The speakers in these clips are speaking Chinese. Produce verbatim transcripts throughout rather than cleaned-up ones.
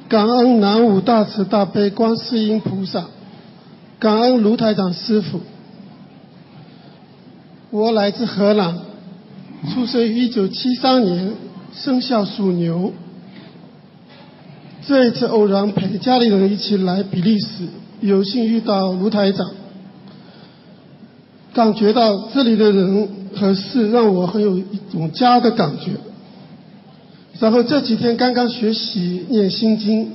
感恩南无大慈大悲观世音菩萨，感恩卢台长师父。我来自荷兰，出生于一九七三年，生肖属牛。这一次偶然陪家里人一起来比利时，有幸遇到卢台长，感觉到这里的人和事让我很有一种家的感觉。然后这几天刚刚学习念心经，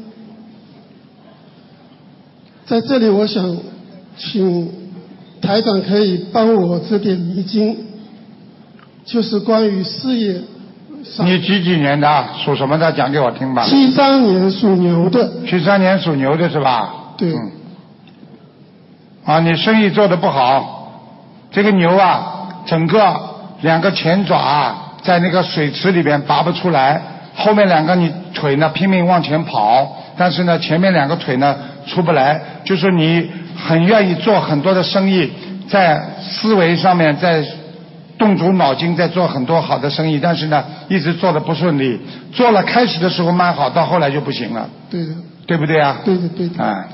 在这里我想请台长可以帮我指点迷津，就是关于事业上。 你几几年的？属什么的？讲给我听吧。 七三年属牛的。 七三年属牛的是吧？ 对。 嗯。啊，你生意做得不好，这个牛啊，整个两个前爪啊，在那个水池里边拔不出来，后面两个你腿呢拼命往前跑，但是呢前面两个腿呢出不来，就是你很愿意做很多的生意，在思维上面在动足脑筋在做很多好的生意，但是呢一直做得不顺利，做了开始的时候蛮好，到后来就不行了。 对的。 对不对啊？ 对的对的。 啊。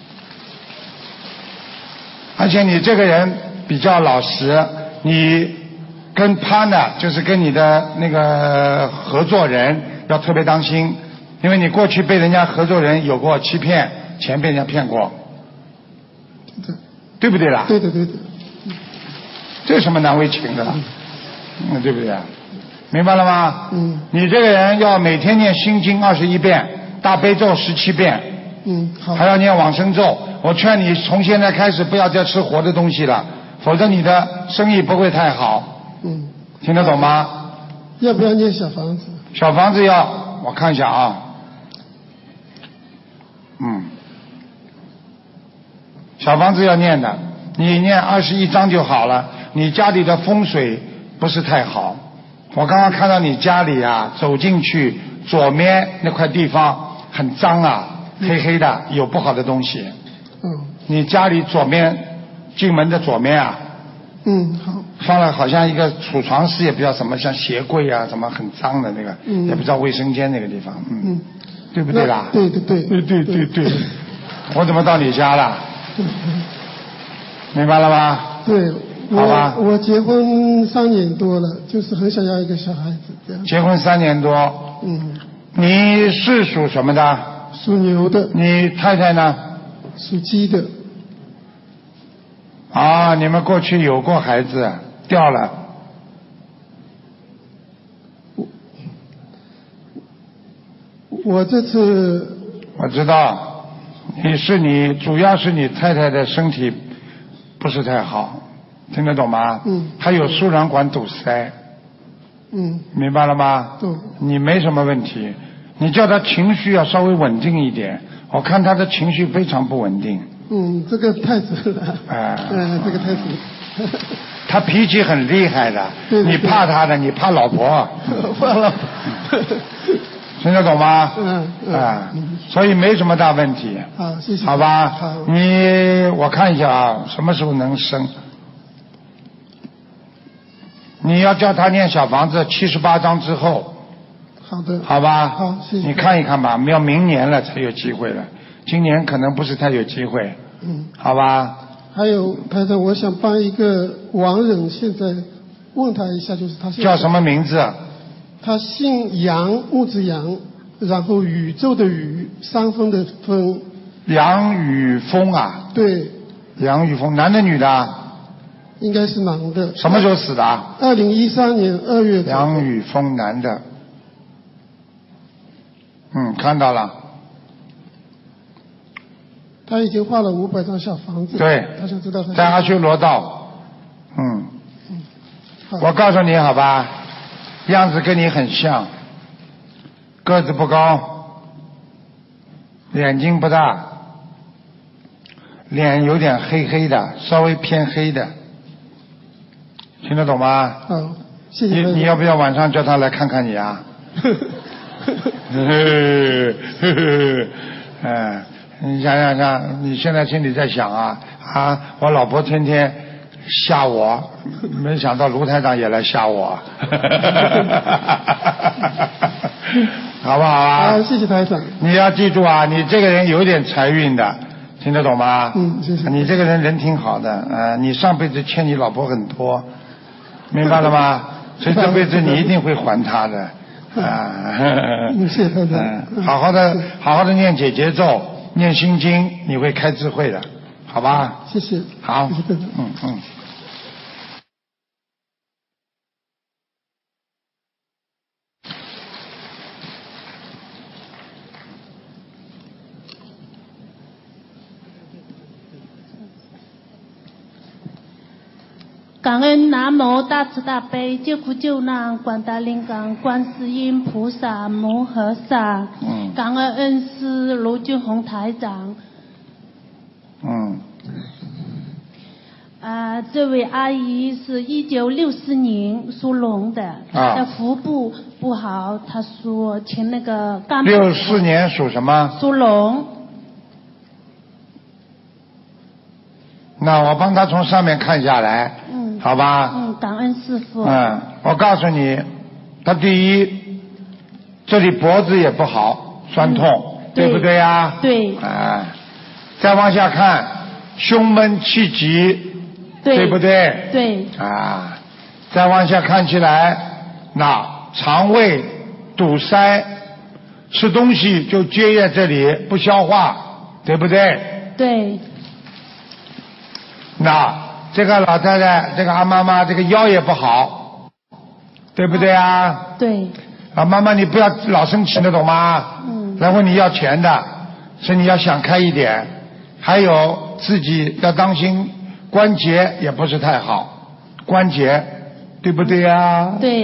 而且你这个人比较老实，你跟 partner 就是跟你的那个合作人要特别当心，因为你过去被人家合作人有过欺骗，钱被人家骗过， 对的。 对不对啦？ 对的对的。 这有什么难为情的啦？嗯，对不对啊？明白了吗？ 嗯。 你这个人要每天念心经二十一遍，大悲咒十七遍。 嗯，好。 还要念往生咒。我劝你从现在开始不要再吃活的东西了，否则你的生意不会太好。 嗯。 听得懂吗？ 要不要念小房子？ 小房子要，我看一下啊。嗯。小房子要念的，你念二十一章就好了。你家里的风水不是太好，我刚刚看到你家里啊，走进去左面那块地方很脏啊，黑黑的，有不好的东西。 嗯。 你家里左面进门的左面啊， 嗯，好。 放了好像一个储藏室，也不知道什么，像鞋柜啊，什么很脏的那个， 嗯， 也不知道卫生间那个地方，嗯， 嗯， 对不对啦？ 对对对对对对对。我怎么到你家了？明白了吗？ 对。 好吧。 我我结婚三年多了，就是很想要一个小孩子这样。 结婚三年多。 嗯。 你是属什么的？ 属牛的。 你太太呢？ 属鸡的。 啊，你们过去有过孩子，掉了。 我我这次。 我知道，你是你，主要是你太太的身体不是太好，听得懂吗？ 嗯。 她有输卵管堵塞。 嗯。 明白了吗？ 懂。 你没什么问题，你叫她情绪要稍微稳定一点。我看她的情绪非常不稳定。 嗯，这个太准了。 哎。 嗯，这个太准了。 她脾气很厉害的， 对对对， 你怕她的，你怕老婆。 怕老婆。 听得懂吗？ 嗯嗯。 啊，所以没什么大问题。 好，谢谢。 好吧。 好。 你我看一下啊，什么时候能生？你要叫他念小房子七十八章之后。 好的。 好吧。 好，谢谢。 你看一看吧，要明年了才有机会了，今年可能不是太有机会。 嗯。 好吧。 还有台长，我想帮一个亡人，现在问他一下，就是他叫什么名字？ 他姓杨，木字杨，然后宇宙的宇，山峰的峰。 杨宇峰啊？ 对。 杨宇峰，男的女的？ 应该是男的。 什么时候死的？ 二零一三年二月。 杨宇峰，男的。嗯，看到了。 他已经画了五百张小房子。 对。 他想知道他。 在阿修罗道。嗯。 嗯。好。 我告诉你好吧。样子跟你很像，个子不高，眼睛不大，脸有点黑黑的，稍微偏黑的，听得懂吗？ 好，谢谢。 你你要不要晚上叫他来看看你啊？嗯，你想想看，你现在心里在想啊啊，我老婆天天吓我，没想到卢台长也来吓我。 好不好啊？ 好，谢谢台长。 你要记住啊，你这个人有点财运的，听得懂吗？ 嗯，谢谢。 你这个人人挺好的，呃，你上辈子欠你老婆很多，明白了吗？所以这辈子你一定会还她的。啊， 嗯，谢谢台长。 嗯，好好的，好好的念解结咒，念心经，你会开智慧的，好吧？ 谢谢。 好， 谢谢台长。 嗯嗯。 感恩南无大慈大悲救苦救难广大灵感观世音菩萨摩诃萨， 嗯， 感恩恩师卢俊宏台长。 嗯。 啊，这位阿姨是一九六四年属龙的，她的腹部不好，她说请那个肝。 六四年属什么？ 属龙。 那我帮他从上面看下来， 嗯， 好吧？ 嗯，感恩师父。 嗯，我告诉你，他第一，这里脖子也不好，酸痛， 嗯、对, 对不对呀？ 对。 啊，再往下看，胸闷气急， 对, 对不对？ 对。 啊，再往下看起来，那肠胃堵塞，吃东西就结在这里不消化，对不对？ 对。 那这个老太太，这个阿妈妈，这个腰也不好，对不对啊？ 对。 啊，妈妈，你不要老生气，得懂吗？ 嗯。 来问你要钱的，所以你要想开一点。还有自己要当心关节也不是太好，关节，对不对呀？ 对。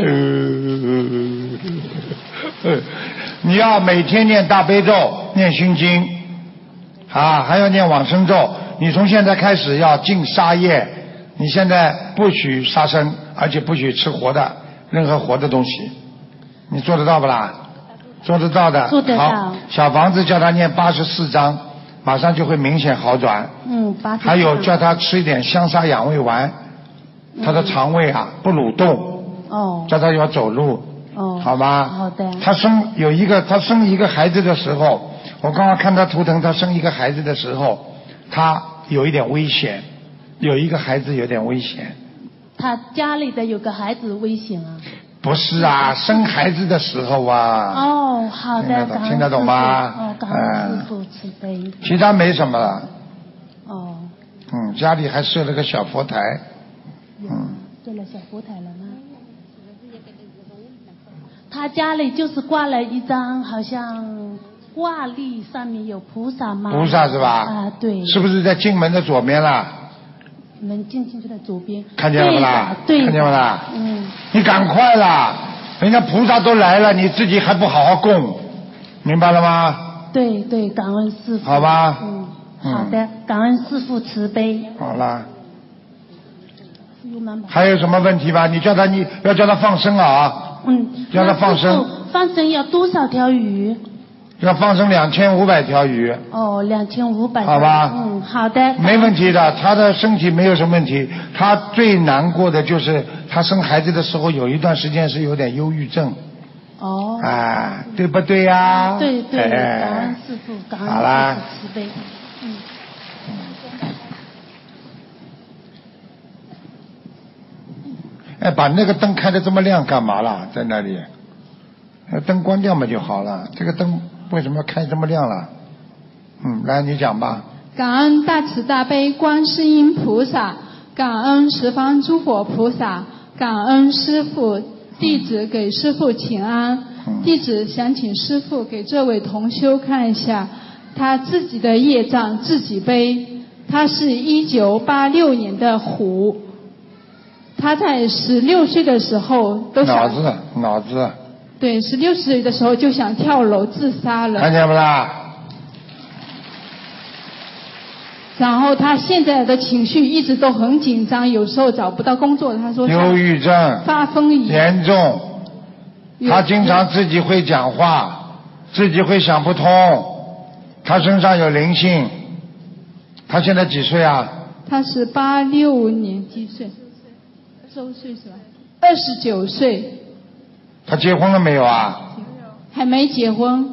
呃，你要每天念大悲咒，念心经，啊，还要念往生咒。你从现在开始要禁杀业，你现在不许杀生，而且不许吃活的任何活的东西，你做得到不啦？做得到的。 做得到。 好，小房子叫他念八十四章，马上就会明显好转。 嗯，八十四。 还有叫他吃一点香砂养胃丸，嗯、他的肠胃啊不蠕动。 哦。 叫他要走路。 哦。 好吧。 好的。 他生有一个，他生一个孩子的时候，我刚刚看他图腾，他生一个孩子的时候。他有一点危险，有一个孩子有点危险。 他家里的有个孩子危险啊？ 不是啊，生孩子的时候啊。 哦，好的，感恩听得懂吗？ 哦，感恩师父慈悲。 嗯。其他没什么了。 哦。 嗯，家里还设了个小佛台。嗯。 设了小佛台了吗？他家里就是挂了一张，好像。挂历上面有菩萨吗？ 菩萨是吧？ 啊，对。 是不是在进门的左边啦？ 门进进去的左边。 看见了不啦？ 对。 看见了啦？ 嗯。 你赶快啦！人家菩萨都来了，你自己还不好好供，明白了吗？ 对对，感恩师父。 好吧。 嗯。好的，感恩师父慈悲。 好啦。还有什么问题吧？你叫他，你要叫他放生啊！ 嗯。 叫他放生。 放生要多少条鱼？ 要放生两千五百条鱼。 哦，两千五百。 好吧。 嗯，好的。 没问题的，他的身体没有什么问题。他最难过的就是他生孩子的时候有一段时间是有点忧郁症。 哦。 啊，对不对呀、啊？ 对对，哎、感恩师父，感恩师父慈悲。嗯。 哎，把那个灯开得这么亮干嘛啦？在那里，灯关掉嘛就好了。这个灯。为什么要开这么亮了？嗯，来你讲吧。 感恩大慈大悲观世音菩萨，感恩十方诸佛菩萨，感恩师父，弟子给师父请安。嗯、弟子想请师父给这位同修看一下他自己的业障自己背。他是一九八六年的虎，他在十六岁的时候都想脑子脑子。 对，十六岁的时候就想跳楼自杀了。 看见不啦？ 然后他现在的情绪一直都很紧张，有时候找不到工作。他说忧郁症发疯严重，他经常自己会讲话，自己会想不通，他身上有灵性。他现在几岁啊？ 他是八六年几岁？周岁是吧？二十九岁。 他结婚了没有啊？ 还没结婚。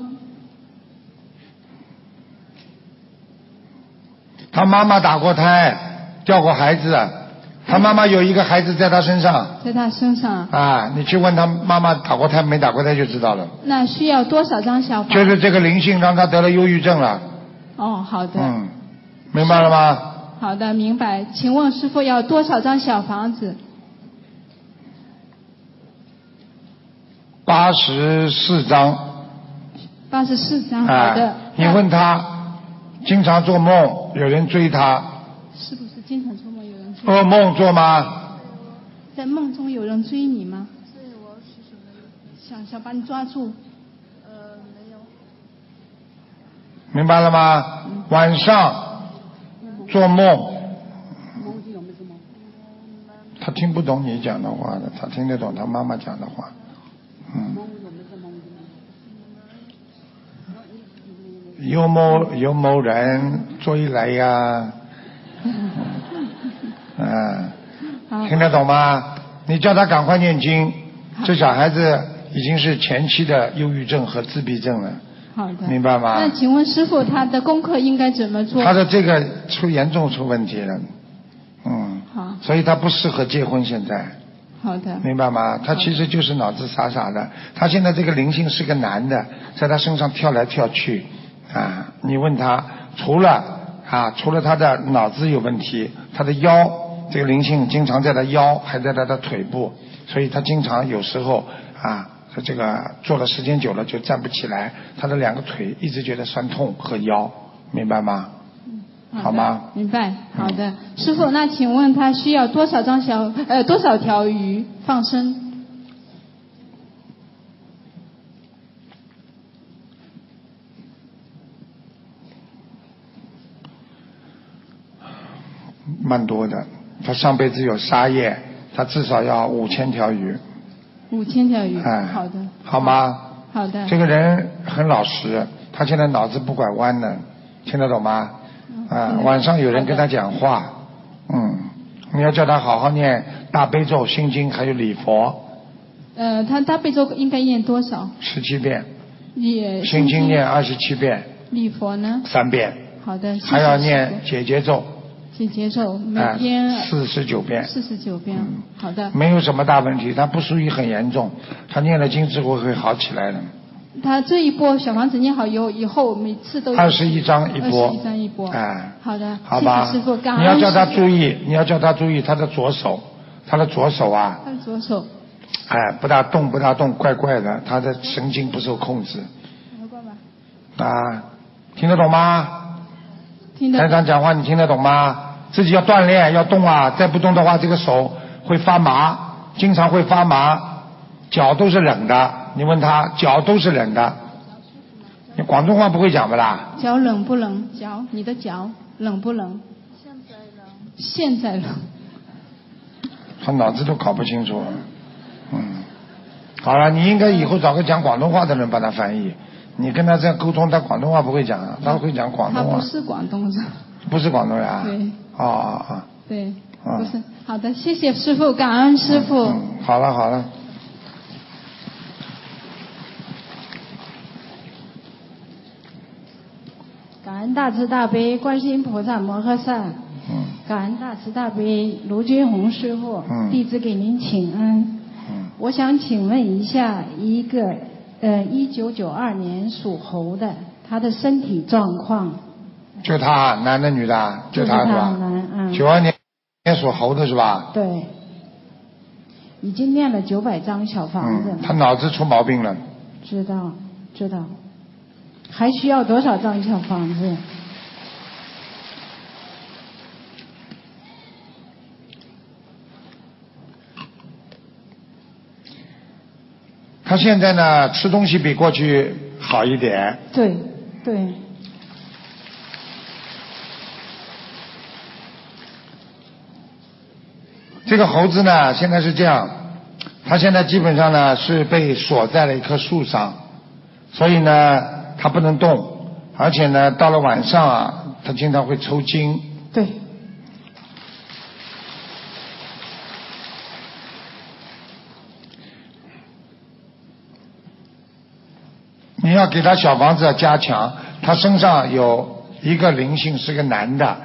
他妈妈打过胎，掉过孩子，他妈妈有一个孩子在他身上。 在他身上。 啊，你去问他妈妈打过胎没打过胎就知道了。 那需要多少张小房？ 就是这个灵性让他得了忧郁症了。 哦，好的。 嗯，明白了吗？ 好的，明白。请问师父要多少张小房子？ 八十四张。 八十四张，好的。 啊、你问他。经常做梦，有人追他。 是不是经常做梦有人追？ 噩梦做吗？ 在梦中有人追你吗？是我是什么？想想把你抓住。呃，没有。 明白了吗？嗯、晚上做梦。 梦境有没有梦？ 他听不懂你讲的话的，他听得懂他妈妈讲的话。嗯。有某有某人追来呀、啊，嗯，听得懂吗？你叫他赶快念经，这小孩子已经是前期的忧郁症和自闭症了。 好的， 明白吗？ 那请问师父，他的功课应该怎么做？ 他的这个出严重出问题了，嗯， 好， 所以他不适合结婚现在。 好的， 明白吗？他其实就是脑子傻傻的，他现在这个灵性是个男的，在他身上跳来跳去。啊，你问他，除了啊，除了他的脑子有问题，他的腰这个灵性经常在他腰，还在他的腿部，所以他经常有时候啊，他这个坐了时间久了就站不起来，他的两个腿一直觉得酸痛和腰，明白吗？ 嗯、 好吗？ 明白，好的，嗯、师父，那请问他需要多少张小呃多少条鱼放生？ 蛮多的，他上辈子有杀业，他至少要五千条鱼。 五千条鱼， 哎， 好的。 好吗？ 好的。 这个人很老实，他现在脑子不拐弯的，听得懂吗？嗯、啊，晚上有人跟他讲话，嗯，你要叫他好好念大悲咒、心经还有礼佛。 呃，他大悲咒应该念多少？ 十七遍。 也。 心经念二十七遍。 礼佛呢？ 三遍。 好的。 还要念解结咒。 解结咒每天四十九遍。 四十九遍、嗯，好的。 没有什么大问题，他不属于很严重，他念了经之后会好起来的。 他这一波小房子念好以后，以后每次都二十一张一波。 二十一张一波。 哎。 好的。 好吧。 谢谢师父，感恩。 你要叫他注意，你要叫他注意他的左手，他的左手啊。 他的左手。 哎，不大动，不大动，怪怪的，他的神经不受控制。啊，听得懂吗？ 听得懂。 台长讲话你听得懂吗？自己要锻炼，要动啊！再不动的话，这个手会发麻，经常会发麻，脚都是冷的。你问他，脚都是冷的。你广东话不会讲不啦？ 脚冷不冷？脚，你的脚冷不冷？现在冷。现在冷。 他脑子都搞不清楚。嗯，好了，你应该以后找个讲广东话的人帮他翻译。你跟他这样沟通，他广东话不会讲，他会讲广东话。 他不是广东人。 不是广东人啊？ 对。 哦哦哦。 对。哦、不是。好的，谢谢师父，感恩师父。 嗯嗯、好了好了。 感恩大慈大悲观世音菩萨摩诃萨。 嗯。 感恩大慈大悲卢军宏师父。 嗯。 弟子给您请安。 嗯。 我想请问一下，一个呃一九九二年属猴的，他的身体状况。 就他，男的女的？就他是吧？ 嗯。 九二年属猴的是吧？ 对。已经念了九百张小房子了。 嗯。他脑子出毛病了。 知道，知道。还需要多少张小房子？ 他现在呢，吃东西比过去好一点。 对，对。 这个猴子呢，现在是这样，他现在基本上呢是被锁在了一棵树上，所以呢他不能动，而且呢到了晚上啊，他经常会抽筋。 对。 你要给他小房子要加强，他身上有一个灵性是个男的，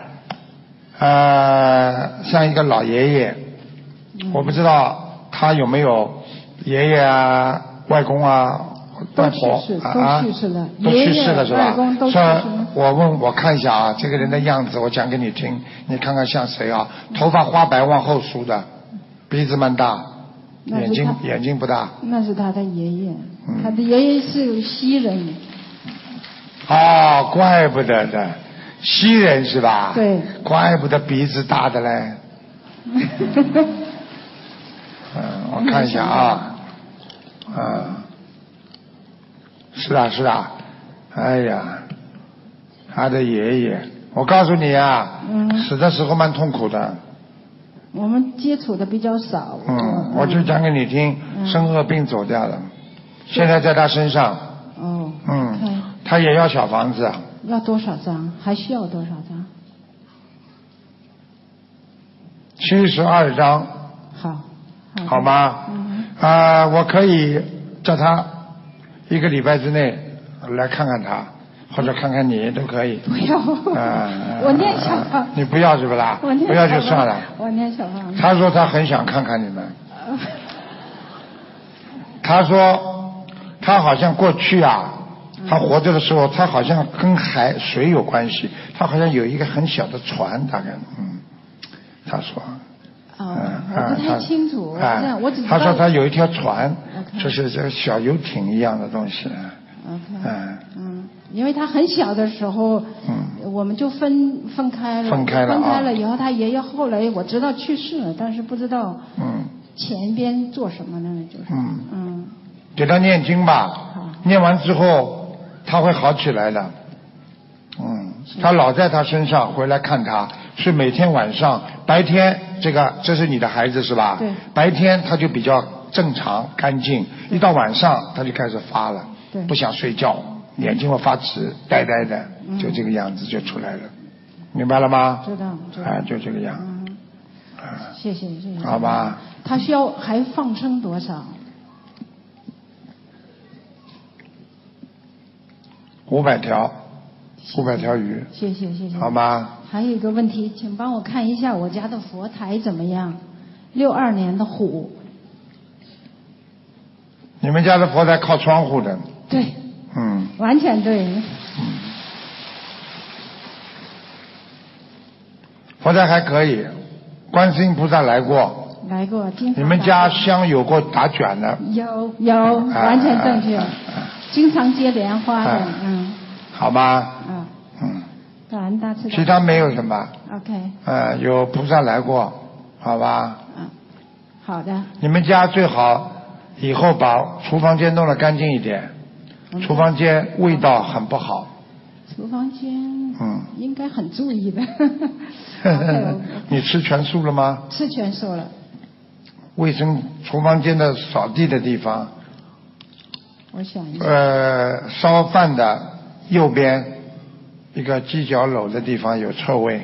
呃，像一个老爷爷， 嗯、 我不知道他有没有爷爷啊、外公啊、外婆啊，都去世了， 都去世了是吧？ 外公都去世了。 我问我看一下啊，这个人的样子，我讲给你听，你看看像谁啊？头发花白往后梳的，鼻子蛮大，眼睛眼睛不大。 那是他的爷爷，嗯、他的爷爷是西人。 哦，怪不得的，西人是吧？ 对。 怪不得鼻子大的嘞。嗯，我看一下啊，啊，是啊是啊，哎呀，他的爷爷，我告诉你啊， 嗯、 死的时候蛮痛苦的。 我们接触的比较少。 嗯，我就讲给你听， 嗯、 生恶病走掉了，现在在他身上。 哦。 嗯。 Okay. 他也要小房子。 要多少张？还需要多少张？ 七十二张。 好。好, 好吗？ 嗯。 啊、呃，我可以叫他一个礼拜之内来看看他，或者看看你都可以。 不要。 啊、 呃。我念小房。 你不要是不啦？ 我念不要就算了。 我念小房。 他说他很想看看你们。他说他好像过去啊。他活着的时候，他好像跟海水有关系，他好像有一个很小的船，大概，嗯，他说， 哦，嗯、我不太清楚， 啊、 我, 我只知道他说他有一条船， okay. 就是这个小游艇一样的东西。 OK， 嗯， 嗯，因为他很小的时候， 嗯， 我们就分分开了， 分开了， 分开了以后，他爷爷后来我知道去世了，但是不知道， 嗯， 前边做什么呢？就是， 嗯， 嗯， 给他念经吧，念完之后。他会好起来的，嗯，他老在他身上，回来看他，是每天晚上，白天这个这是你的孩子是吧？ 对。 白天他就比较正常干净，一到晚上他就开始发了， 对， 不想睡觉，眼睛会发直，呆呆的，就这个样子就出来了，明白了吗？ 知道，知道。 哎，就这个样。 嗯。啊、谢谢谢谢。 好吧。 他需要还放生多少？ 五百条，五百条鱼。 谢谢谢谢。 好吗？ 还有一个问题，请帮我看一下我家的佛台怎么样？六二年的虎。 你们家的佛台靠窗户的。 对。 嗯。 完全对。嗯。 佛台还可以，观世音菩萨来过。 来过，经常。 你们家香有过打卷的？ 有有，完全正确。啊啊啊经常结莲花的，啊、嗯， 好吧， 嗯， 嗯， 感恩大慈大悲。 其他没有什么 ，OK， 呃，有菩萨来过，好吧， 嗯，好的。 你们家最好以后把厨房间弄得干净一点，嗯、厨房间味道很不好。 厨房间， 嗯， 应该很注意的。 okay, 你吃全素了吗？ 吃全素了。 卫生厨房间的扫地的地方。 我想一下。 呃，烧饭的右边一个犄角篓的地方有臭味，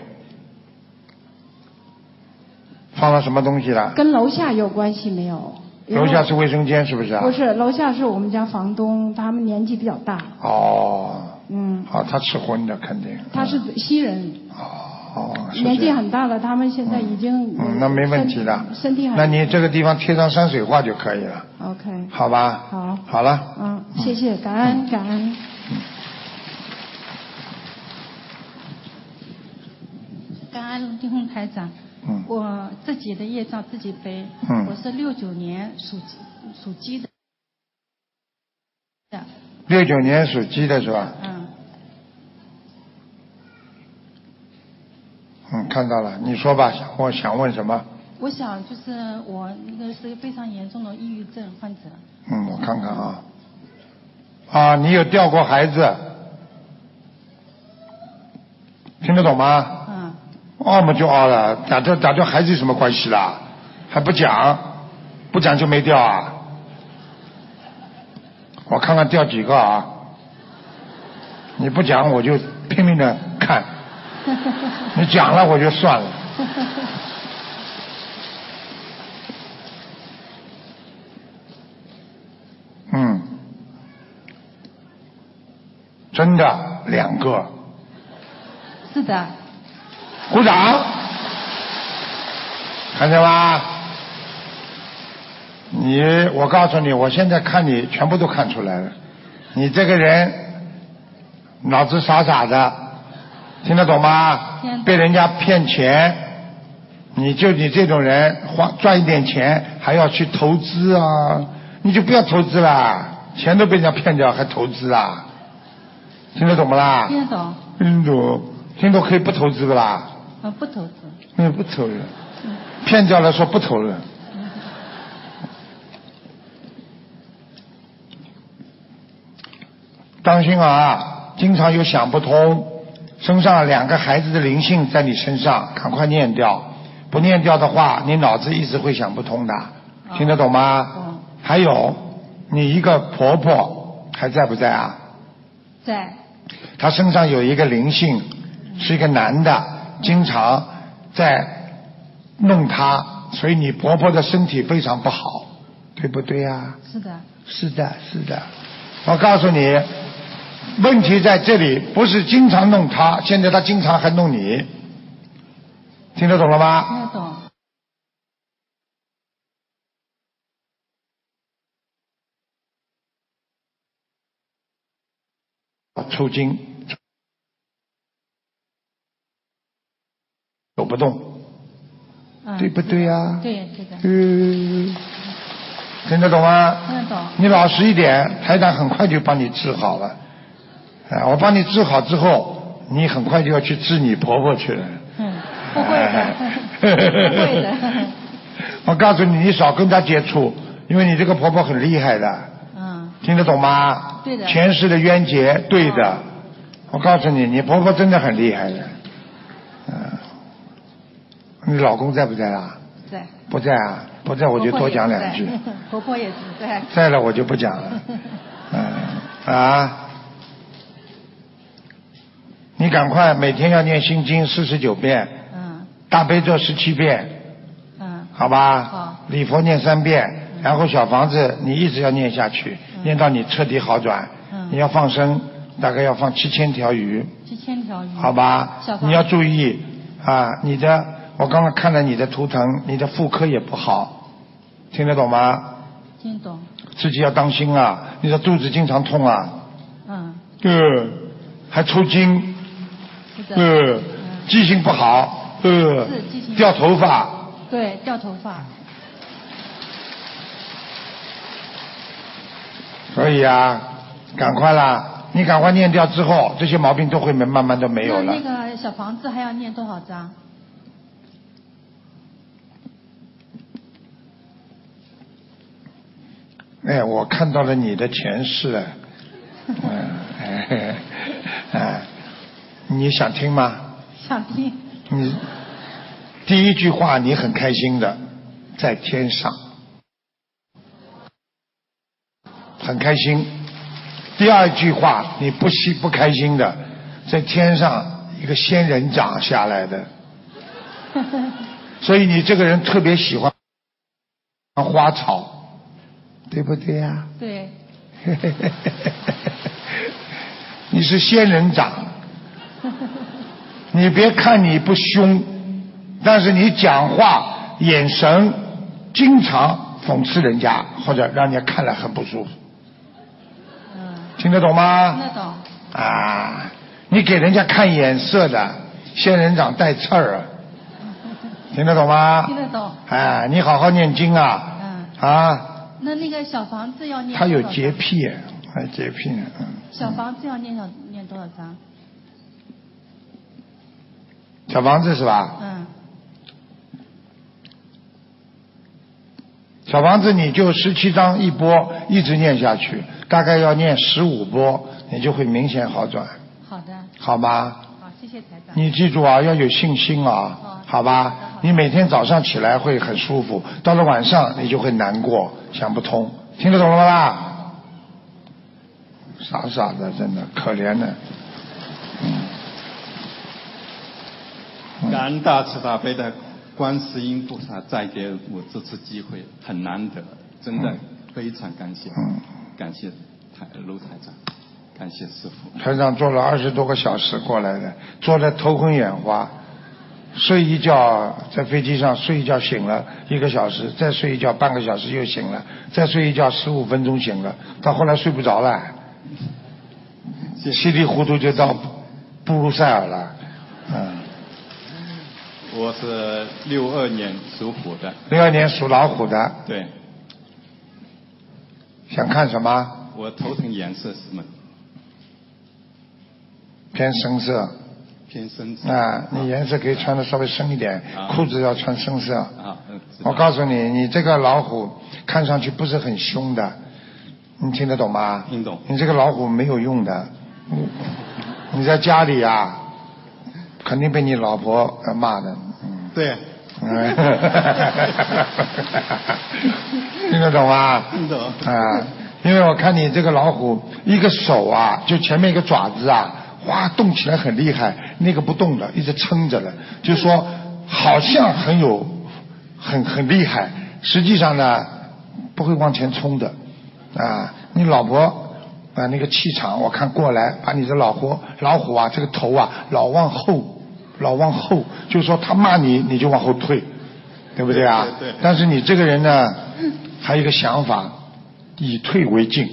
放了什么东西了？ 跟楼下有关系没有？ 楼下是卫生间是不是啊？ 不是，楼下是我们家房东，他们年纪比较大。 哦。 嗯。 好，他吃荤的肯定。 他是西人。 哦。哦， 年纪很大了，他们现在已经嗯，那没问题的， 身体很。 那你这个地方贴上山水画就可以了。 OK。 好吧。 好。 好了。 嗯，谢谢，感恩感恩。 感恩卢金红台长。 嗯。 我自己的业障自己背。 嗯。 我是六九年属鸡属鸡的。 六九年属鸡的是吧？ 嗯。 嗯，看到了，你说吧，我想问什么？ 我想就是我那个是非常严重的抑郁症患者。 嗯，我看看啊。啊，你有掉过孩子？听得懂吗？ 嗯。 哦嘛就哦了，打掉打掉孩子有什么关系啦？还不讲，不讲就没掉啊？我看看掉几个啊？你不讲我就拼命的看。你讲了我就算了。嗯， 真的两个。 是的。 鼓掌，看见吗？你，我告诉你，我现在看你全部都看出来了。你这个人脑子傻傻的，听得懂吗？被人家骗钱，你就你这种人花赚一点钱还要去投资啊，你就不要投资啦，钱都被人家骗掉还投资啊？听得懂不啦？ 听得懂。 听得懂，听懂可以不投资的啦。 啊，不投资。 嗯，不投了，骗掉了说不投了。当心啊，经常有想不通，身上两个孩子的灵性在你身上，赶快念掉，不念掉的话，你脑子一直会想不通的，听得懂吗？ 嗯。 还有，你一个婆婆还在不在啊？ 在。 她身上有一个灵性，是一个男的，经常在弄她，所以你婆婆的身体非常不好，对不对呀？ 是的。 是的，是的。我告诉你，问题在这里，不是经常弄她，现在她经常还弄你，听得懂了吗？ 听得懂。 抽筋，走不动， 嗯、 对不对呀、啊？ 对，对的。 嗯，听得懂吗？ 听得懂。 你老实一点，台长很快就帮你治好了。啊，我帮你治好之后，你很快就要去治你婆婆去了。 嗯，不会的，不会的。 我告诉你，你少跟她接触，因为你这个婆婆很厉害的。 嗯。 听得懂吗？ 对的。 前世的冤结，对的。哦、我告诉你，你婆婆真的很厉害的。嗯、呃。你老公在不在啊？ 在。 不在啊，不在我就多讲两句。 婆婆也是在。 在了我就不讲了。嗯啊。你赶快每天要念心经四十九遍， 嗯， 大悲咒十七遍， 嗯， 好吧， 好， 礼佛念三遍，嗯、然后小房子你一直要念下去，嗯、念到你彻底好转，嗯，你要放生，大概要放七千条鱼， 七千条鱼， 好吧，你要注意啊，你的，我刚刚看了你的图腾，你的妇科也不好，听得懂吗？ 听懂。 自己要当心啊，你的肚子经常痛啊， 嗯， 呃，还抽筋。呃，记性不好，呃，掉头发。 对，掉头发。 所以啊，赶快啦！你赶快念掉之后，这些毛病都会慢慢都没有了。 那那个小房子还要念多少章？ 哎，我看到了你的前世了。嗯，哎，哎。你想听吗？ 想听。 你第一句话你很开心的，在天上，很开心。第二句话你不喜不开心的，在天上一个仙人掌下来的，所以你这个人特别喜欢花草，对不对呀、啊？ 对。 你是仙人掌。你别看你不凶，但是你讲话眼神经常讽刺人家，或者让人家看了很不舒服。 嗯。 听得懂吗？ 听得懂。 啊，你给人家看眼色的，仙人掌带刺儿啊。听得懂吗？ 听得懂。 哎，你好好念经啊。 嗯。 啊。 那那个小房子要念。 他有洁癖，还洁癖呢。嗯。 小房子要念小念多少章？ 小房子是吧？ 嗯。 小房子你就十七章一波，一直念下去，大概要念十五波，你就会明显好转。 好的。 好吗？ 好，谢谢台长。 你记住啊，要有信心啊， 哦、 好吧？你每天早上起来会很舒服，到了晚上你就会难过，想不通，听得懂了吗？傻傻的，真的可怜的。嗯。 感恩大慈大悲的观世音菩萨再给我这次机会，很难得，真的非常感谢， 嗯、 感谢台卢台长。 感谢师父。 台长坐了二十多个小时过来的，坐得头昏眼花，睡一觉在飞机上睡一觉醒了一个小时，再睡一觉半个小时又醒了，再睡一觉十五分钟醒了，到后来睡不着了，稀里糊涂就到布鲁塞尔了。嗯， 我是六二年属虎的。 六二年属老虎的。 对。 想看什么？ 我头疼颜色是什么？ 偏深色。 偏深色。 啊，你颜色可以穿的稍微深一点，啊、裤子要穿深色。 啊，嗯。 我告诉你，你这个老虎看上去不是很凶的，你听得懂吗？ 听懂。 你这个老虎没有用的，你你在家里啊，肯定被你老婆骂的。嗯、 对。 听得懂吗？ 听懂。 啊，因为我看你这个老虎，一个手啊，就前面一个爪子啊，哇，动起来很厉害，那个不动了，一直撑着了，就说好像很有，很很厉害，实际上呢，不会往前冲的，啊，你老婆啊那个气场，我看过来，把你的老虎老虎啊这个头啊老往后。老往后，就是说他骂你，你就往后退，对不对啊？ 对对对。 但是你这个人呢，还有一个想法，以退为进。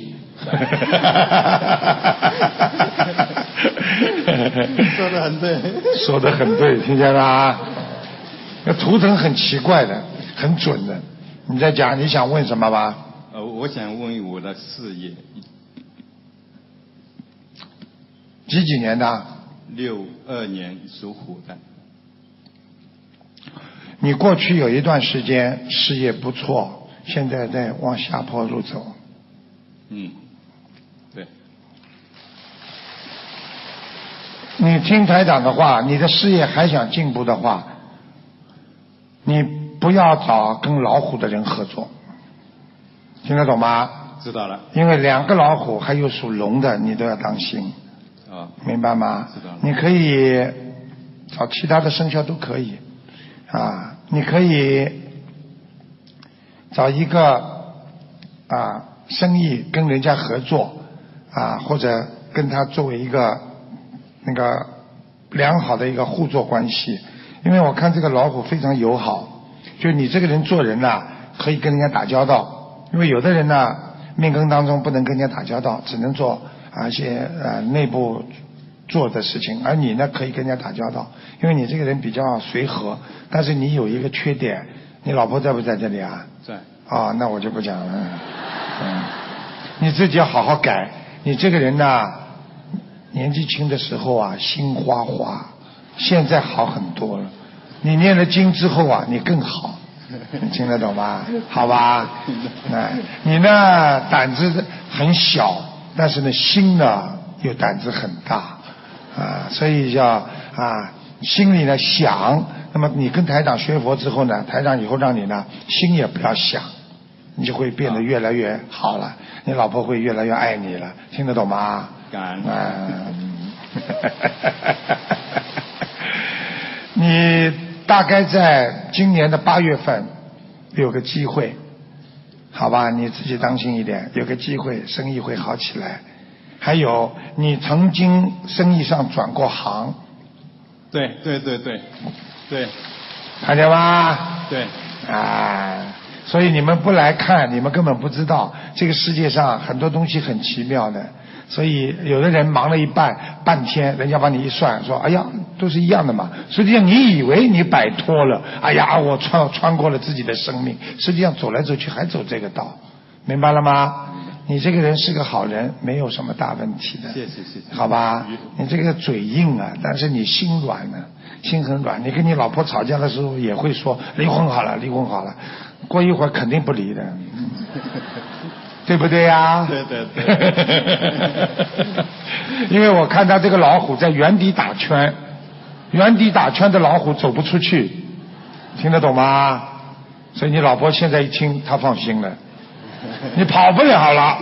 说得很对。 说得很对，听见了啊？那图腾很奇怪的，很准的。你在讲你想问什么吧？ 呃，我想问我的事业。 几几年的？ 六二年属虎的。 你过去有一段时间事业不错，现在在往下坡路走。 嗯，对。 你听台长的话，你的事业还想进步的话，你不要找跟老虎的人合作，听得懂吗？ 知道了。 因为两个老虎还有属龙的，你都要当心。 啊， 明白吗？ 知道了。 你可以找其他的生肖都可以啊，你可以找一个啊生意跟人家合作啊，或者跟他作为一个那个良好的一个互作关系。因为我看这个老虎非常友好，就你这个人做人呐、啊，可以跟人家打交道。因为有的人呢、啊，命根当中不能跟人家打交道，只能做。而且呃内部做的事情，而你呢可以跟人家打交道，因为你这个人比较随和，但是你有一个缺点，你老婆在不在这里啊？ 在。 啊、哦，那我就不讲了。嗯，你自己要好好改。你这个人呢，年纪轻的时候啊，心花花，现在好很多了。你念了经之后啊，你更好。你听得懂吗？好吧。哎，你呢胆子很小。但是呢，心呢又胆子很大，啊，所以叫啊，心里呢想，那么你跟台长学佛之后呢，台长以后让你呢心也不要想，你就会变得越来越好了，你老婆会越来越爱你了，听得懂吗？ 感恩。 嗯，你大概在今年的八月份有个机会。好吧，你自己当心一点，有个机会生意会好起来。还有，你曾经生意上转过行。 对对对对对。 看见吗？ 对。 啊，所以你们不来看，你们根本不知道这个世界上很多东西很奇妙的。所以有的人忙了一半半天，人家帮你一算，说哎呀都是一样的嘛。实际上你以为你摆脱了，哎呀我穿穿过了自己的生命，实际上走来走去还走这个道，明白了吗？你这个人是个好人，没有什么大问题的。 谢谢谢谢。 好吧，你这个嘴硬啊，但是你心软呢、啊，心很软。你跟你老婆吵架的时候也会说离婚好了，离婚好了，过一会儿肯定不离的。对不对呀？ 对对对。 因为我看他这个老虎在原地打圈，原地打圈的老虎走不出去，听得懂吗？所以你老婆现在一听，她放心了，你跑不了了。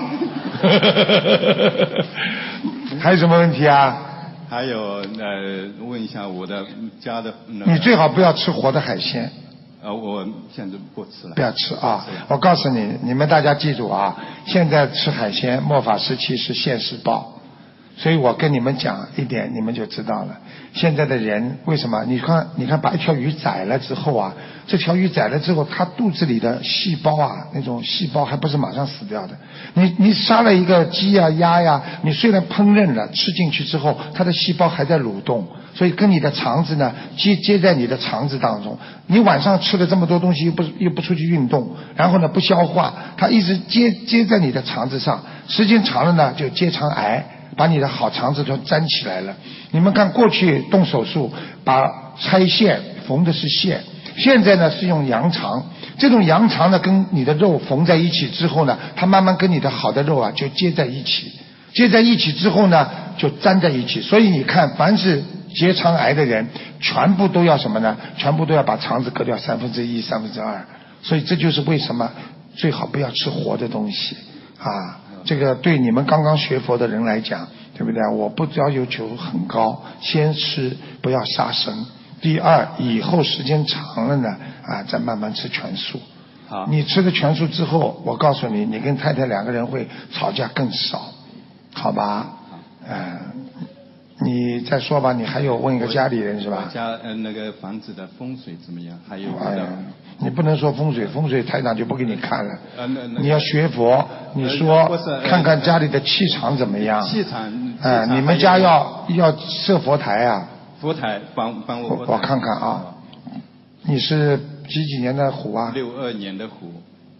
还有什么问题啊？ 还有呃，问一下我的家的、那个。你最好不要吃活的海鲜。 呃，我现在不吃了。 不要吃啊！我告诉你，你们大家记住啊，现在吃海鲜，末法时期是现世报， 所以我跟你们讲一点，你们就知道了。现在的人为什么？你看，你看，把一条鱼宰了之后啊，这条鱼宰了之后，它肚子里的细胞啊，那种细胞还不是马上死掉的。你你杀了一个鸡呀、鸭呀，你虽然烹饪了，吃进去之后，它的细胞还在蠕动，所以跟你的肠子呢接接在你的肠子当中。你晚上吃了这么多东西，又不又不出去运动，然后呢不消化，它一直接接在你的肠子上，时间长了呢就结肠癌。把你的好肠子都粘起来了。你们看，过去动手术把拆线缝的是线，现在呢是用羊肠。这种羊肠呢跟你的肉缝在一起之后呢，它慢慢跟你的好的肉啊就接在一起，接在一起之后呢就粘在一起。所以你看，凡是结肠癌的人，全部都要什么呢？全部都要把肠子割掉三分之一、三分之二。所以这就是为什么最好不要吃活的东西啊。这个对你们刚刚学佛的人来讲，对不对？我不要要求很高，先吃不要杀生。第二，以后时间长了呢，啊，再慢慢吃全素。 好， 你吃了全素之后，我告诉你，你跟太太两个人会吵架更少，好吧？嗯、呃，你再说吧，你还有问一个家里人是吧？ 我家呃那个房子的风水怎么样？还有哎呀，你不能说风水，风水台长就不给你看了。 呃那那你要学佛，你说、呃、看看家里的气场怎么样？ 气场。 哎、呃，你们家要要设佛台啊？ 佛台帮帮我。 我看看啊，你是几几年的虎啊？ 六二年的虎。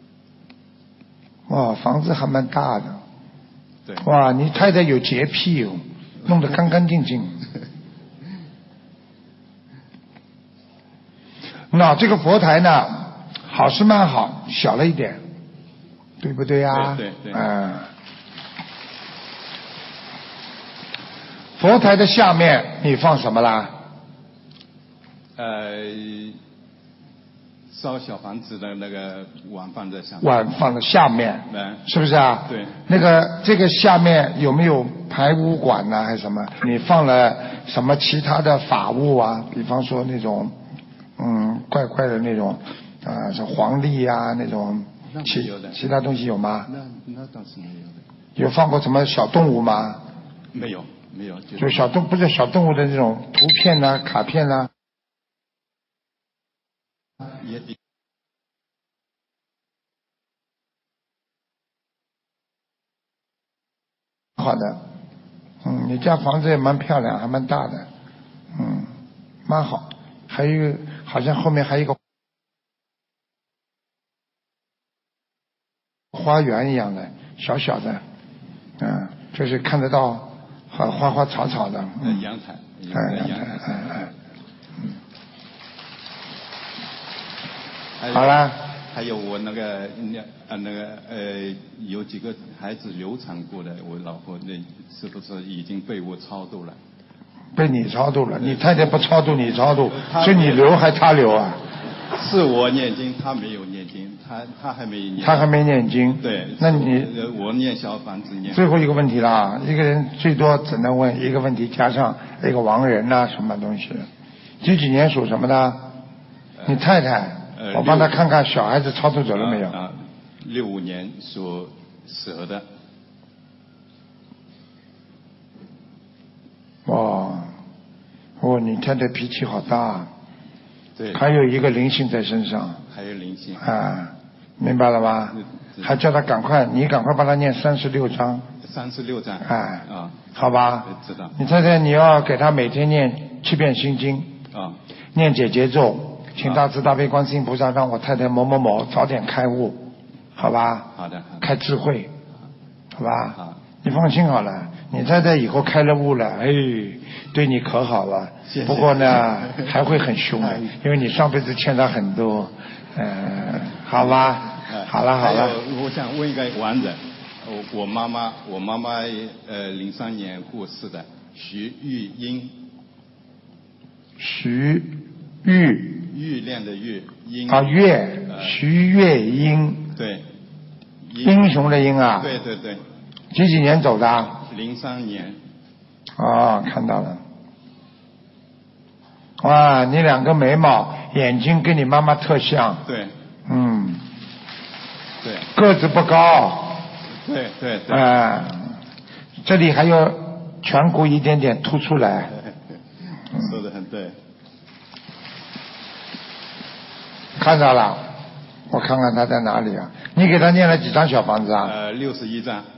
哇，房子还蛮大的。 对。 哇，你太太有洁癖哦，弄得干干净净。那这个佛台呢，好是蛮好，小了一点，对不对呀？ 对对对。 嗯。佛台的下面你放什么啦？ 呃，烧小房子的那个碗放在下面。 碗放在下面， 嗯， 是不是啊？ 对。 那个这个下面有没有排污管呢、啊，还是什么？你放了什么其他的法物啊？比方说那种，嗯，怪怪的那种，啊、呃，像黄历啊那种，其其他东西有吗？ 那那倒是没有的。 有放过什么小动物吗？ 没有。没有， 就小动不是小动物的这种图片呐、啊、卡片呐、 啊。也比好的，嗯，你家房子也蛮漂亮，还蛮大的，嗯，蛮好。还有好像后面还有一个花园一样的，小小的，嗯，就是看得到。好，花花草草的， 嗯，阳台， 哎，阳台，哎哎， 嗯。 好了。 还有我那个那呃那个呃有几个孩子流产过的，我老婆那是不是已经被我超度了？ 被你超度了，你太太不超度你超度，所以你留还他留啊？ 是我念经，他没有念经，他他还没念。 他还没念经。 对。 那你我念小房子念。 最后一个问题啦，一个人最多只能问一个问题，加上一个亡人呐、啊，什么东西？几几年属什么的？呃、你太太，呃、我帮他看看小孩子超度走了没有？ 啊，六五年属蛇的。 哇，哦，你太太脾气好大。 对， 还有一个灵性在身上， 还有灵性啊，明白了吧？还叫他赶快，你赶快帮他念三十六章。 三十六章。 哎， 啊， 好吧。 知道。 你太太，你要给他每天念七遍心经。 啊。 念解结咒，请大慈大悲观世音菩萨让我太太某某某早点开悟，好吧？ 好的。 开智慧，好吧？ 好。 你放心好了，你太太以后开了悟了，哎，对你可好了。 谢谢。 不过呢，还会很凶的，因为你上辈子欠他很多，嗯、呃，好吧？好了好了。 我想问一个完整，我我妈妈，我妈妈呃零三年过世的，徐玉英。 徐玉。 玉亮的玉，英。 啊月，呃、徐月英。 对。 英雄的英啊。 对对对。 几几年走的？ 零三年。 哦，看到了。哇，你两个眉毛、眼睛跟你妈妈特像。 对。 嗯。 对。 个子不高。 对对对。 啊、呃，这里还有颧骨一点点凸出来。 说的很对。 看到了，我看看他在哪里啊？你给他念了几张小房子啊？ 呃，六十一张。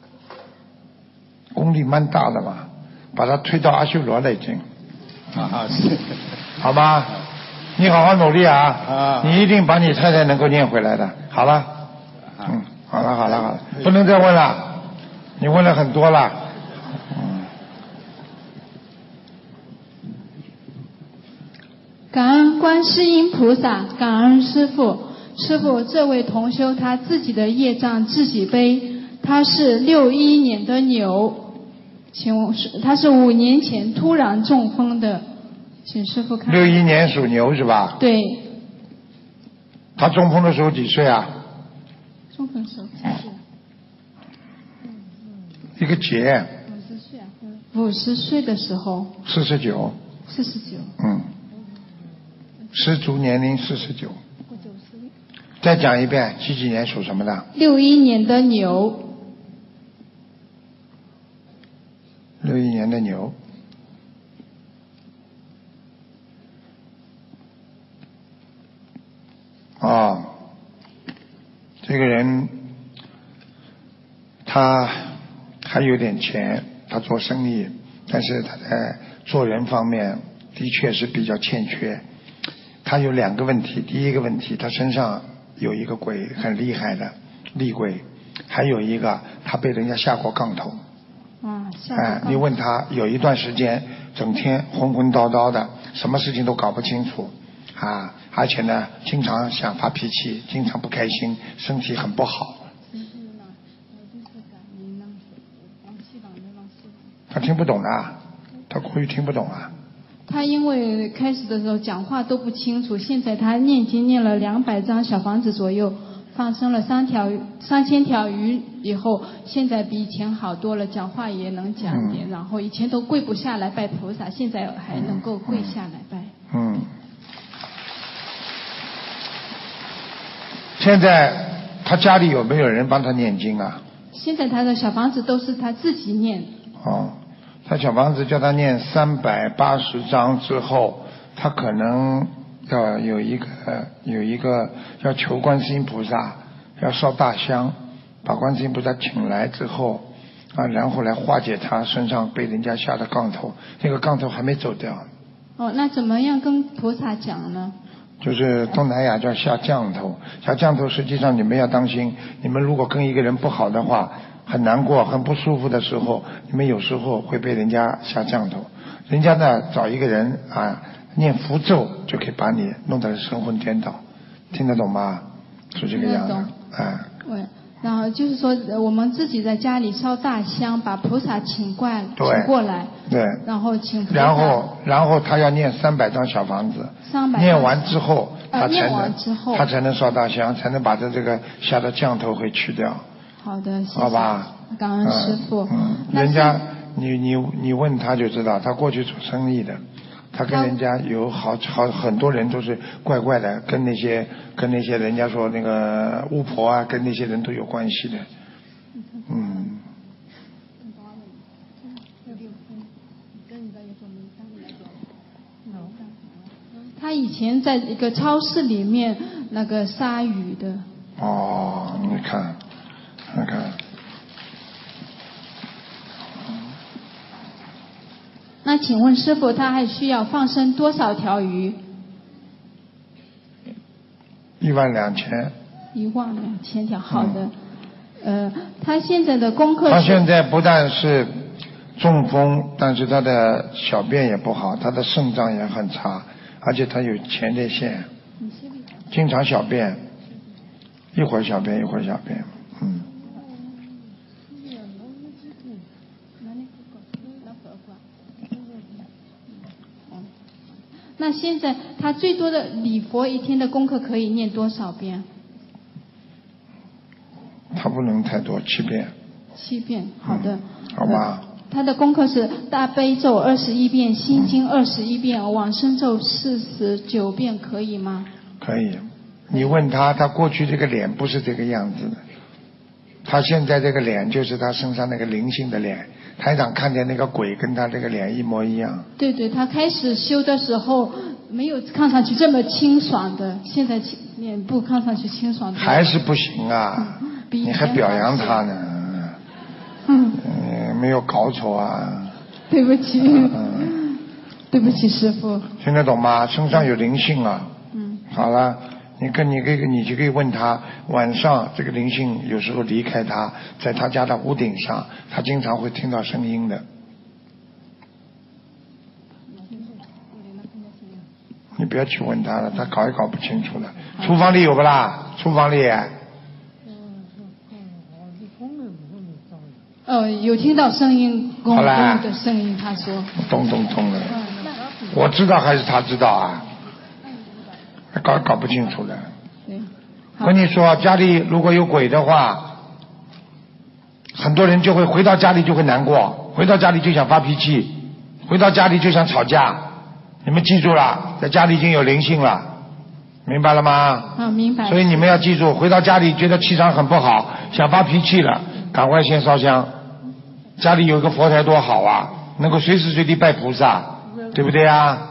功力蛮大的嘛，把他推到阿修罗了已经。 啊是。 好吧，你好好努力啊！ 啊， 你一定把你太太能够念回来的。好了，嗯，好了好了好了，不能再问了，你问了很多了。嗯。 感恩观世音菩萨，感恩师父。师父，这位同修他自己的业障自己背，他是六一年的牛，请问他是五年前突然中风的，请师父看。 六一年属牛是吧？ 对。 他中风的时候几岁啊？ 中风时候几岁？ 一个劫。 五十岁啊。五十岁的时候。 四十九。 四十九。 嗯。失足年龄四十九。再讲一遍，几几年属什么的？ 六一年的牛。 六一年的牛。哦，这个人他还有点钱，他做生意，但是他在做人方面的确是比较欠缺。他有两个问题，第一个问题，他身上有一个鬼很厉害的厉鬼，还有一个他被人家下过杠头。 啊，下过杠头。 哎，你问他有一段时间整天昏昏叨叨的，什么事情都搞不清楚啊，而且呢经常想发脾气，经常不开心，身体很不好。他听不懂啊，他国语听不懂啊。 他因为开始的时候讲话都不清楚，现在他念经念了两百张小房子左右，放生了三条三千条鱼以后，现在比以前好多了，讲话也能讲点、嗯、然后以前都跪不下来拜菩萨，现在还能够跪下来拜。 嗯。现在他家里有没有人帮他念经啊？ 现在他的小房子都是他自己念。 哦。他小房子叫他念三百八十章之后，他可能要有一个有一个要求观世音菩萨，要烧大香，把观世音菩萨请来之后啊，然后来化解他身上被人家下的杠头，那个杠头还没走掉。 哦，那怎么样跟菩萨讲呢？ 就是东南亚叫下降头，下降头实际上你们要当心，你们如果跟一个人不好的话，很难过很不舒服的时候，你们有时候会被人家下降头，人家呢找一个人啊念符咒就可以把你弄得神魂颠倒，听得懂吗？是这个样子。哎。对， 然后就是说我们自己在家里烧大香，把菩萨请过来请过来， 对， 然后请菩萨， 然后然后他要念三百张小房子， 三百念完之后他才能、 呃、之后他才能烧大香，才能把他这个下的降头给去掉。 好的，谢谢。 好吧， 感恩师父。 嗯，人家你你你问他就知道，他过去做生意的，他跟人家有好好很多人都是怪怪的，跟那些跟那些人家说那个巫婆啊，跟那些人都有关系的。嗯。 他以前在一个超市里面那个杀鱼的。 哦，你看。看看， 那请问师父，他还需要放生多少条鱼？ 一万两千。 一万两千条，好的。嗯、呃，他现在的功课。 他现在不但是中风，但是他的小便也不好，他的肾脏也很差，而且他有前列腺，经常小便，一会儿小便一会儿小便，嗯。 那现在他最多的礼佛一天的功课可以念多少遍？ 他不能太多，七遍。 七遍，好的。 嗯、好吧、呃。 他的功课是大悲咒二十一遍，心经二十一遍，往生咒四十九遍，可以吗？ 可以。你问他，他过去这个脸不是这个样子的，他现在这个脸就是他身上那个灵性的脸， 台长看见那个鬼跟他这个脸一模一样。 对对，他开始修的时候没有看上去这么清爽的，现在脸部看上去清爽的。 还是不行啊！ 嗯、 你还表扬他呢？ 嗯。 嗯，没有搞错啊。 对不起。 嗯。 对不起，师父。 听得懂吗？身上有灵性啊。 嗯。 好了。你跟你可以，你就可以问他，晚上这个灵性有时候离开他，在他家的屋顶上，他经常会听到声音的。你不要去问他了，他搞也搞不清楚了。厨房里有不啦？厨房里。 呃，有听到声音，咣咣的声音，他说。 咚咚咚的。我知道还是他知道啊？搞搞不清楚的。跟你说，家里如果有鬼的话，很多人就会回到家里就会难过，回到家里就想发脾气，回到家里就想吵架。你们记住了，在家里已经有灵性了，明白了吗？ 啊，明白。 所以你们要记住，回到家里觉得气场很不好，想发脾气了，赶快先烧香。家里有个佛台多好啊，能够随时随地拜菩萨，对不对啊？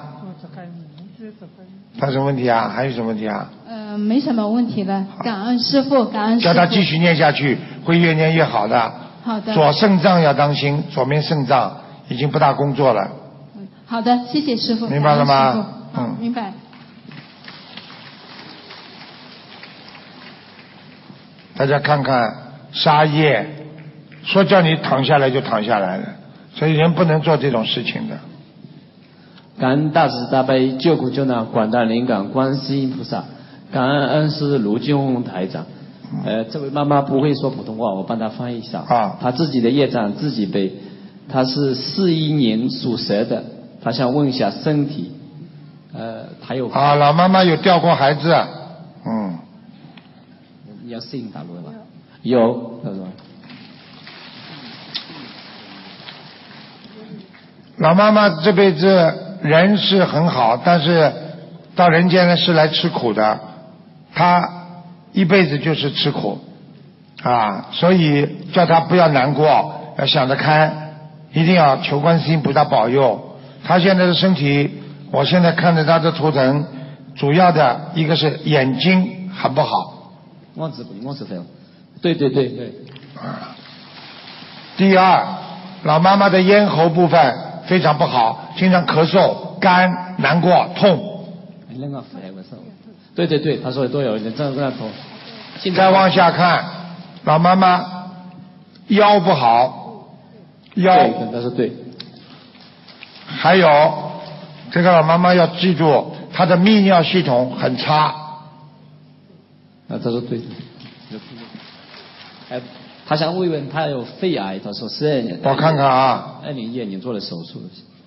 他什么问题啊？还有什么问题啊？ 呃，没什么问题了，感恩师父，感恩师父。 叫他继续念下去，会越念越好的。 好的。 左肾脏要当心，左面肾脏已经不大工作了。 嗯，好的，谢谢师父。 明白了吗？ 嗯，明白。 大家看看沙叶，说叫你躺下来就躺下来了，所以人不能做这种事情的。 感恩大慈大悲救苦救难广大灵感观世音菩萨，感恩恩师卢俊宏台长。呃，这位妈妈不会说普通话，我帮她翻译一下。 啊。 她自己的业障自己背，她是四一年属蛇的，她想问一下身体，呃，还有。 啊，老妈妈有掉过孩子，嗯。 要适应打入吧？有，是吧？ 老妈妈这辈子人是很好，但是到人间呢是来吃苦的，她一辈子就是吃苦啊，所以叫她不要难过，要想得开，一定要求观世音菩萨保佑。她现在的身体，我现在看着她的图腾，主要的一个是眼睛很不好。 我知我知道，对对对对。 啊。第二，老妈妈的咽喉部分非常不好，经常咳嗽、干、难过、痛。 那个肺不是？对对对，他说的都有，你这样这样痛。 再往下看，老妈妈腰不好，腰。 对，他说对。 还有，这个老妈妈要记住，她的泌尿系统很差。 啊，他说对。哎，他想问问，他有肺癌，他说十二年。 我看看啊。 二零一二年做了手术。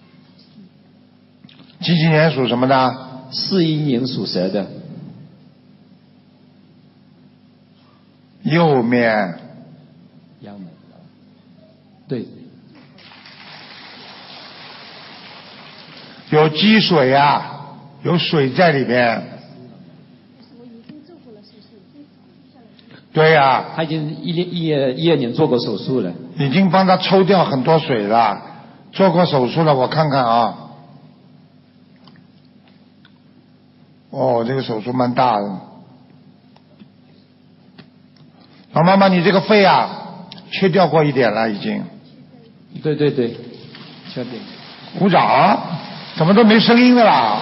几几年属什么的？ 四一年属蛇的。 右面。 腰门。对。 有积水啊，有水在里面。对呀、啊， 他已经一一一二年做过手术了， 已经帮他抽掉很多水了，做过手术了，我看看啊。哦，这个手术蛮大的。老妈妈，你这个肺啊，切掉过一点了，已经。 对对对，切掉。 鼓掌，怎么都没声音的啦？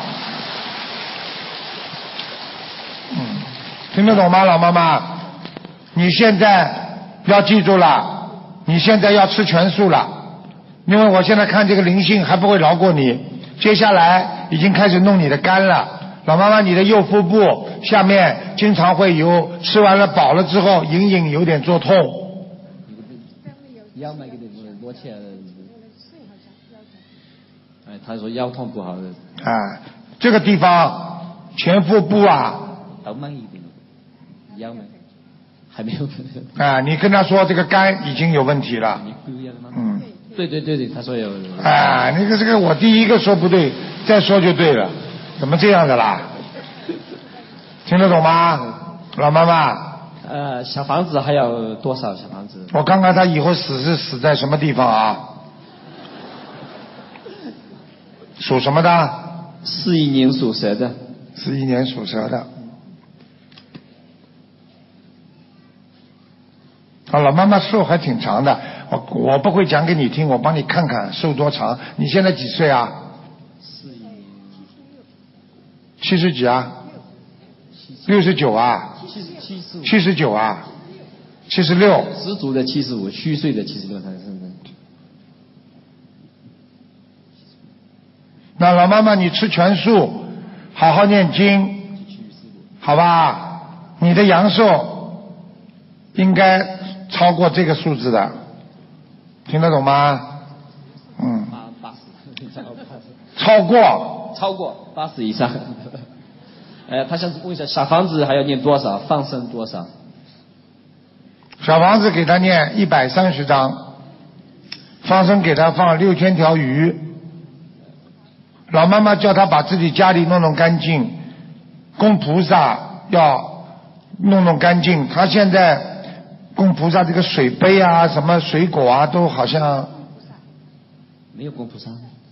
嗯，听得懂吗，老妈妈？你现在要记住了，你现在要吃全素了，因为我现在看这个灵性还不会饶过你，接下来已经开始弄你的肝了。老妈妈，你的右腹部下面经常会有吃完了饱了之后隐隐有点作痛。 腰没给你多切。哎，他说腰痛不好的。 啊，这个地方前腹部啊。 腰慢一点，腰没。还没有。 啊，你跟他说这个肝已经有问题了。嗯。 对对对对，他说有。 啊，那个这个我第一个说不对，再说就对了，怎么这样的啦？听得懂吗，老妈妈？ 呃，小房子还有多少小房子？ 我看看他以后死是死在什么地方啊？ 属什么的？ 四一年属蛇的。 四一年属蛇的。啊，老妈妈寿还挺长的，我我不会讲给你听，我帮你看看寿多长。你现在几岁啊？七十几啊？六十九啊？七十九啊？七十六。 十足的七十五，虚岁的七十六，他是。 那老妈妈，你吃全素，好好念经，好吧？你的阳寿应该超过这个数字的，听得懂吗？嗯。 八十。 超过。 超过八十以上。呃，他想问一下，小房子还要念多少？放生多少？ 小房子给他念一百三十章，放生给他放六千条鱼。老妈妈叫他把自己家里弄弄干净，供菩萨要弄弄干净。他现在供菩萨这个水杯啊，什么水果啊，都好像没有供菩萨。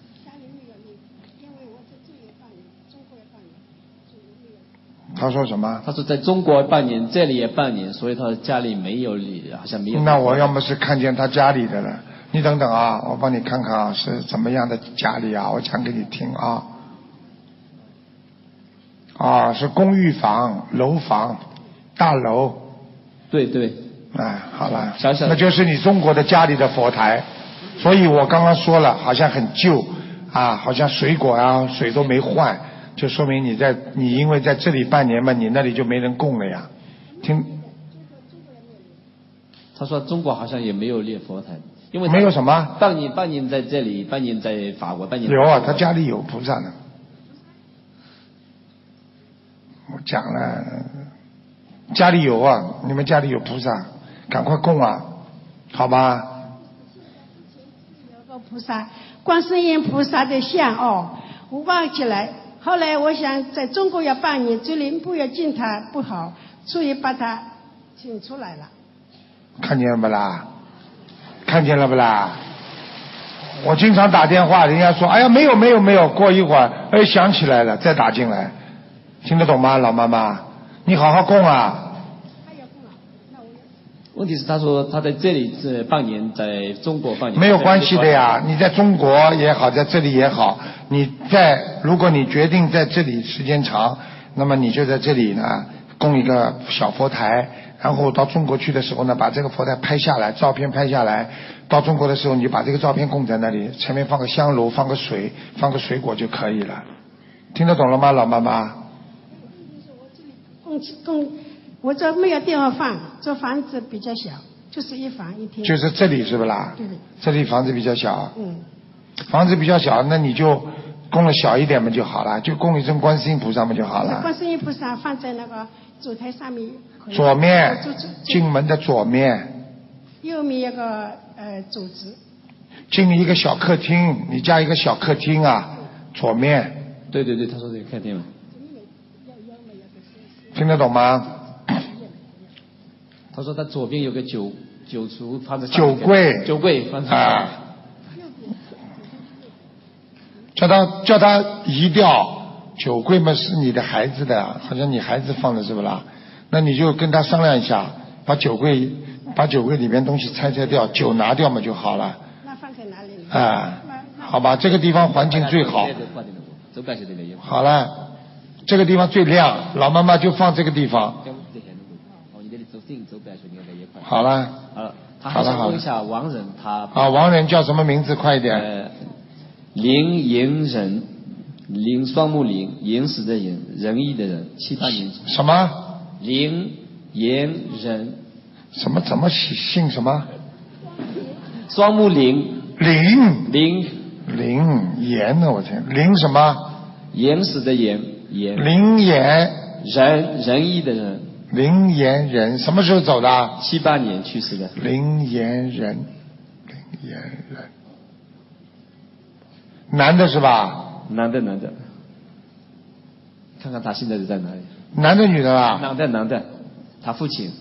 他说什么？ 他说在中国半年，这里也半年，所以他家里没有礼，好像没有。 那我要么是看见他家里的了。你等等啊，我帮你看看啊，是怎么样的家里啊？我讲给你听啊。啊，是公寓房、楼房、大楼。 对对。 哎，好了， 想想那就是你中国的家里的佛台。所以我刚刚说了，好像很旧啊，好像水果啊水都没换，就说明你在你因为在这里半年嘛，你那里就没人供了呀。听。 他说中国好像也没有列佛台。因为没有什么半年半年在这里，半年在法国，半年有啊，他家里有菩萨呢。我讲了，家里有啊，你们家里有菩萨，赶快供啊，好吧？ 有个菩萨，观世音菩萨的像哦，我忘记了。后来我想在中国要半年，这里不要进它不好，所以把它请出来了。 看见了不啦？看见了不啦？我经常打电话，人家说哎呀没有没有没有，过一会儿哎想起来了再打进来，听得懂吗？老妈妈，你好好供啊。 问题是他说他在这里是半年，在中国半年没有关系的呀，你在中国也好，在这里也好，你在如果你决定在这里时间长，那么你就在这里呢供一个小佛台。然后到中国去的时候呢，把这个佛台拍下来，照片拍下来。到中国的时候，你就把这个照片供在那里，前面放个香炉，放个水，放个水果就可以了。听得懂了吗，老妈妈？ 供供，我这没有地方放，这房子比较小，就是一房一厅。 就是这里是不啦？ 对。 这里房子比较小。 嗯。 房子比较小，那你就供了小一点嘛就好了，就供一尊观世音菩萨嘛就好了。 观世音菩萨放在那个主台上面。 左面，进门的左面。 右面有个呃主子。 进一个小客厅，你加一个小客厅啊，左面。 对对对，他说这个客厅嘛。 听得懂吗？ 他说他左边有个酒酒橱放在酒柜， 酒柜放在啊。叫他叫他移掉酒柜嘛，是你的孩子的，好像你孩子放的是不啦？那你就跟他商量一下，把酒柜把酒柜里面东西拆拆掉，酒拿掉嘛就好了。 那放在哪里？ 啊，好吧，这个地方环境最好。好了，这个地方最亮，老妈妈就放这个地方。好了。 好了，他还想问一下王人，他啊，王人叫什么名字？快一点。 呃，林岩人，林双木林，岩石的岩，仁义的仁，七八年。 什么？ 林岩人。 什么？怎么姓什么？ 双木林。 林。 林。 林岩呢？我天，林什么？ 岩石的岩。岩。 林岩。 仁仁义的仁。 林岩人什么时候走的？ 七八年去世的。 林岩人，林岩人，男的是吧？ 男的，男的。看看他现在是在哪里？ 男的，女的啦？ 男的，男的。他父亲。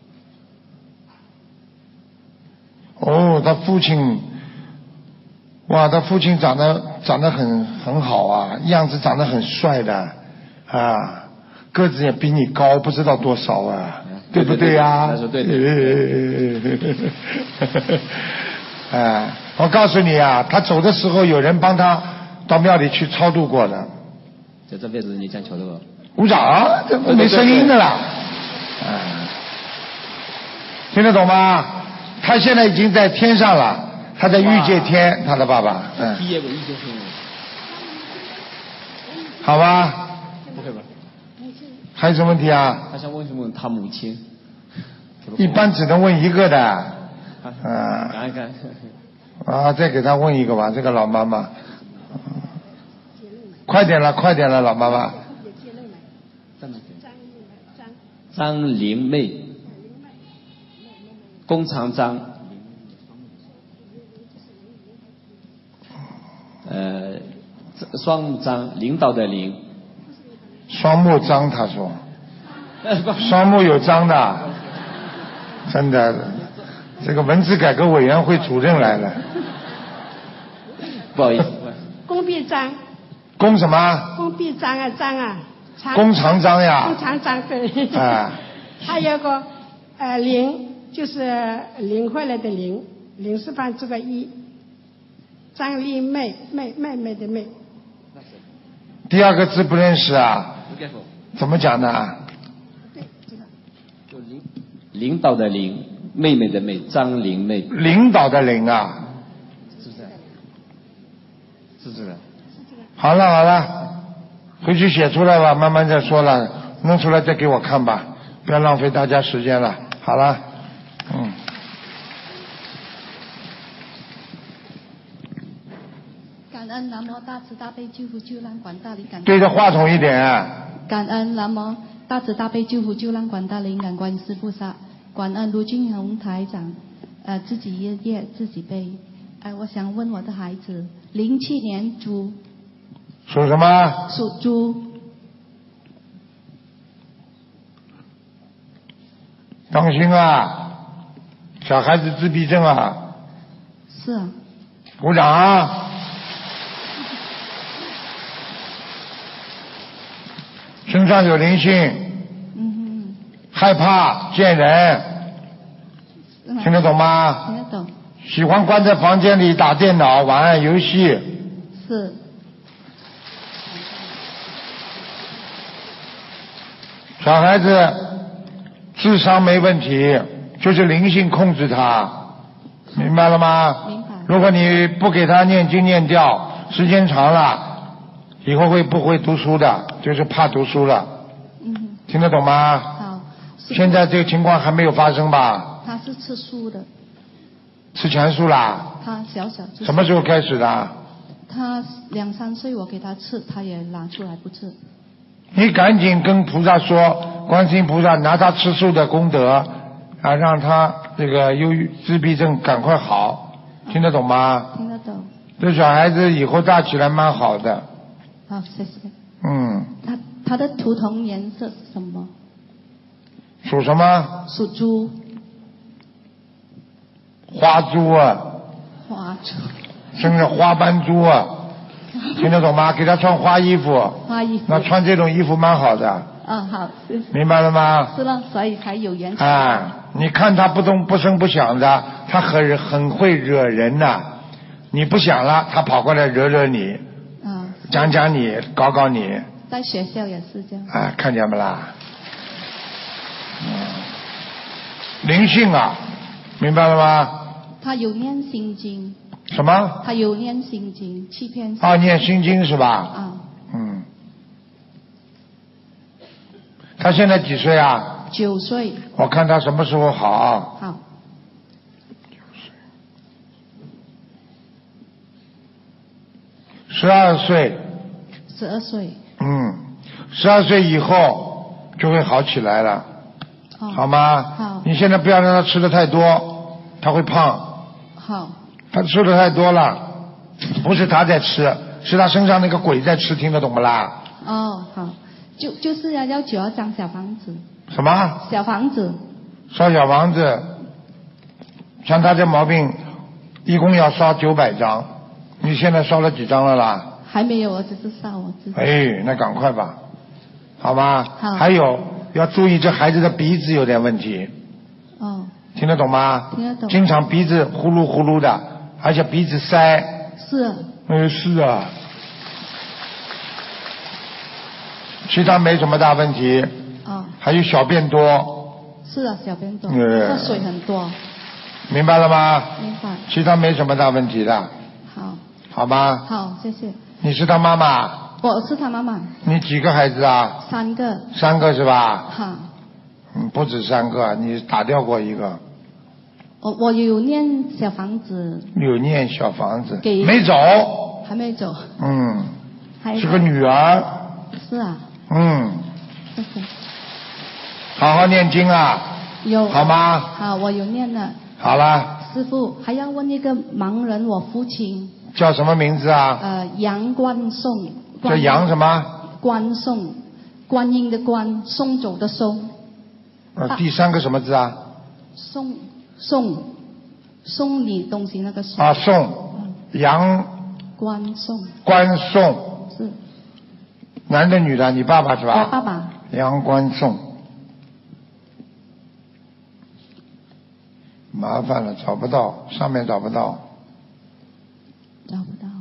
哦，他父亲， 哇，他父亲长得长得很很好啊，样子长得很帅的啊，个子也比你高不知道多少啊，对不对呀？ 他说对对。 哎，我告诉你啊，他走的时候有人帮他到庙里去超度过的。 在这辈子你讲求的吧？ 鼓掌，这没声音的啦。哎，听得懂吗？他现在已经在天上了，他在欲界天，他的爸爸。嗯。 毕业过欲界天。 好吧。 不会吧？ 还有什么问题啊？ 他想问什么？他母亲。 一般只能问一个的。 啊。看看。 啊，再给他问一个吧，这个老妈妈。快点了，快点了，老妈妈。 张灵妹，弓长张，呃，双木张，领导的领。 双木张，他说。双木有张的，真的，这个文字改革委员会主任来了。 不好意思。 弓臂张。 弓什么？ 弓臂张啊张啊。 弓长张呀。 弓长张对。 啊。 还有个呃灵，就是灵回来的灵，灵是旁这个一。张丽妹，妹妹妹的妹。 第二个字不认识啊？怎么讲呢？ 对，这个。 就领领导的领，妹妹的妹，张灵妹。 领导的领啊。 是不是？是这个。 好了好了，回去写出来吧，慢慢再说了，弄出来再给我看吧，不要浪费大家时间了。好了，嗯。 感恩南无大慈大悲救苦救难广大灵感。 对着话筒一点。 感恩南无大慈大悲救苦救难广大灵感观世菩萨，感恩卢俊宏台长，呃，自己业业自己背。呃，我想问我的孩子，零七年猪。 属什么？ 属猪。 当心啊，小孩子自闭症啊。 是啊。 鼓掌啊。身上有灵性。 嗯哼。 害怕见人。听得懂吗？ 听得懂。 喜欢关在房间里打电脑玩游戏。 是。 小孩子智商没问题，就是灵性控制他，明白了吗？ 明白。 如果你不给他念经念掉，时间长了，以后会不会读书的，就是怕读书了。 嗯。 听得懂吗？ 好。 现在这个情况还没有发生吧？ 他是吃素的。 吃全素啦？ 他小小。 什么时候开始的？ 他两三岁，我给他吃，他也拿出来不吃。 你赶紧跟菩萨说，观世音菩萨拿他吃素的功德啊，让他这个忧郁自闭症赶快好，听得懂吗？ 听得懂。 这小孩子以后大起来蛮好的。 好，谢谢。 嗯。 他他的图腾颜色是什么？ 属什么？ 属猪。 花猪啊。 花猪。 生着花斑猪啊。听得懂吗？给他穿花衣服。 花衣服。 那穿这种衣服蛮好的。 嗯，好。 明白了吗？ 是了，所以才有缘。 啊，你看他不动不声不响的，他很很会惹人呐、啊。你不想了，他跑过来惹惹你。 嗯。 讲讲你，搞搞你。 在学校也是这样。 啊，看见没啦？嗯。灵性啊，明白了吗？ 他有念心经。 什么？ 他有念心经，七篇。 啊，念心经是吧？ 啊。 嗯。他现在几岁啊？ 九岁。 我看他什么时候好？ 好。 十二岁。 十二岁。 嗯，十二岁以后就会好起来了， 哦、 好吗？ 好。 你现在不要让他吃的太多，他会胖。 好。 他吃的太多了，不是他在吃，是他身上那个鬼在吃，听得懂不啦？ 哦，好，就就是要要九二张小房子。 什么？ 小房子。 烧小房子，像他这毛病，一共要烧九百张， 你现在烧了几张了啦？ 还没有，我只是烧我自己。 哎，那赶快吧，好吗？ 好。 还有要注意，这孩子的鼻子有点问题。 哦。 听得懂吗？ 听得懂。 经常鼻子呼噜呼噜的，而且鼻子塞。 是啊。 嗯，是啊。其他没什么大问题。 哦。 还有小便多。 是啊，小便多。 嗯。 喝水很多。 明白了吗？ 明白。 其他没什么大问题的。 好。 好吗？ 好，谢谢。 你是他妈妈？ 我是他妈妈。 你几个孩子啊？ 三个。 三个是吧？ 好。 嗯，不止三个，你打掉过一个。 我我有念小房子。 有念小房子。 给。 没走。 还没走。 嗯。 还是个女儿。 是啊。 嗯。 谢谢。 好好念经啊。 有。 好吗？ 好，我有念了。 好了。 师父还要问一个盲人，我父亲。 叫什么名字啊？ 呃，杨关颂。 叫杨什么？ 关颂，观音的观，送走的送。 呃，第三个什么字啊？ 送送送你东西那个送。 啊，送杨。 关颂。 关颂。 是。 男的女的？你爸爸是吧？ 我爸爸。 杨关颂。麻烦了，找不到，上面找不到。 找不到。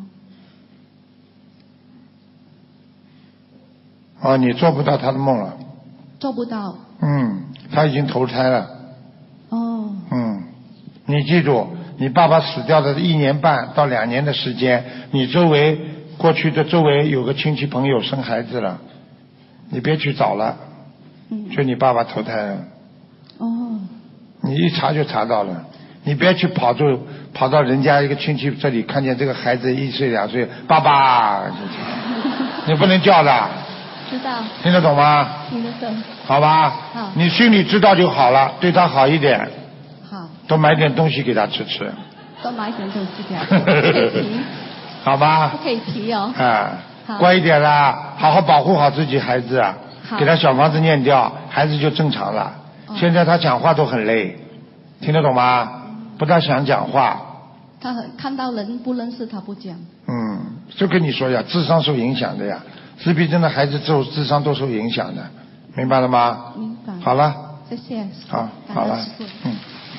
哦，你做不到他的梦了。 做不到。 嗯，他已经投胎了。 哦。 嗯，你记住，你爸爸死掉的一年半到两年的时间，你周围过去的周围有个亲戚朋友生孩子了，你别去找了。 嗯。 就你爸爸投胎了。 哦。 你一查就查到了，你别去跑住跑到人家一个亲戚这里，看见这个孩子一岁两岁，爸爸，你不能叫的。 知道。 听得懂吗？ 听得懂。 好吧。 好。 你心里知道就好了，对他好一点。 好。 多买点东西给他吃吃。 多买点东西给他吃。不可以提。 好吧。 不可以提哦。 啊。 好。 乖一点啦，好好保护好自己孩子啊。 好。 给他小房子念掉，孩子就正常了。现在他讲话都很累，听得懂吗？不大想讲话。 他很看到人不认识他不讲。 嗯，就跟你说呀，智商受影响的呀，自闭症的孩子智智商都受影响的，明白了吗？ 明白。 好了。 谢谢。 好，好了。嗯。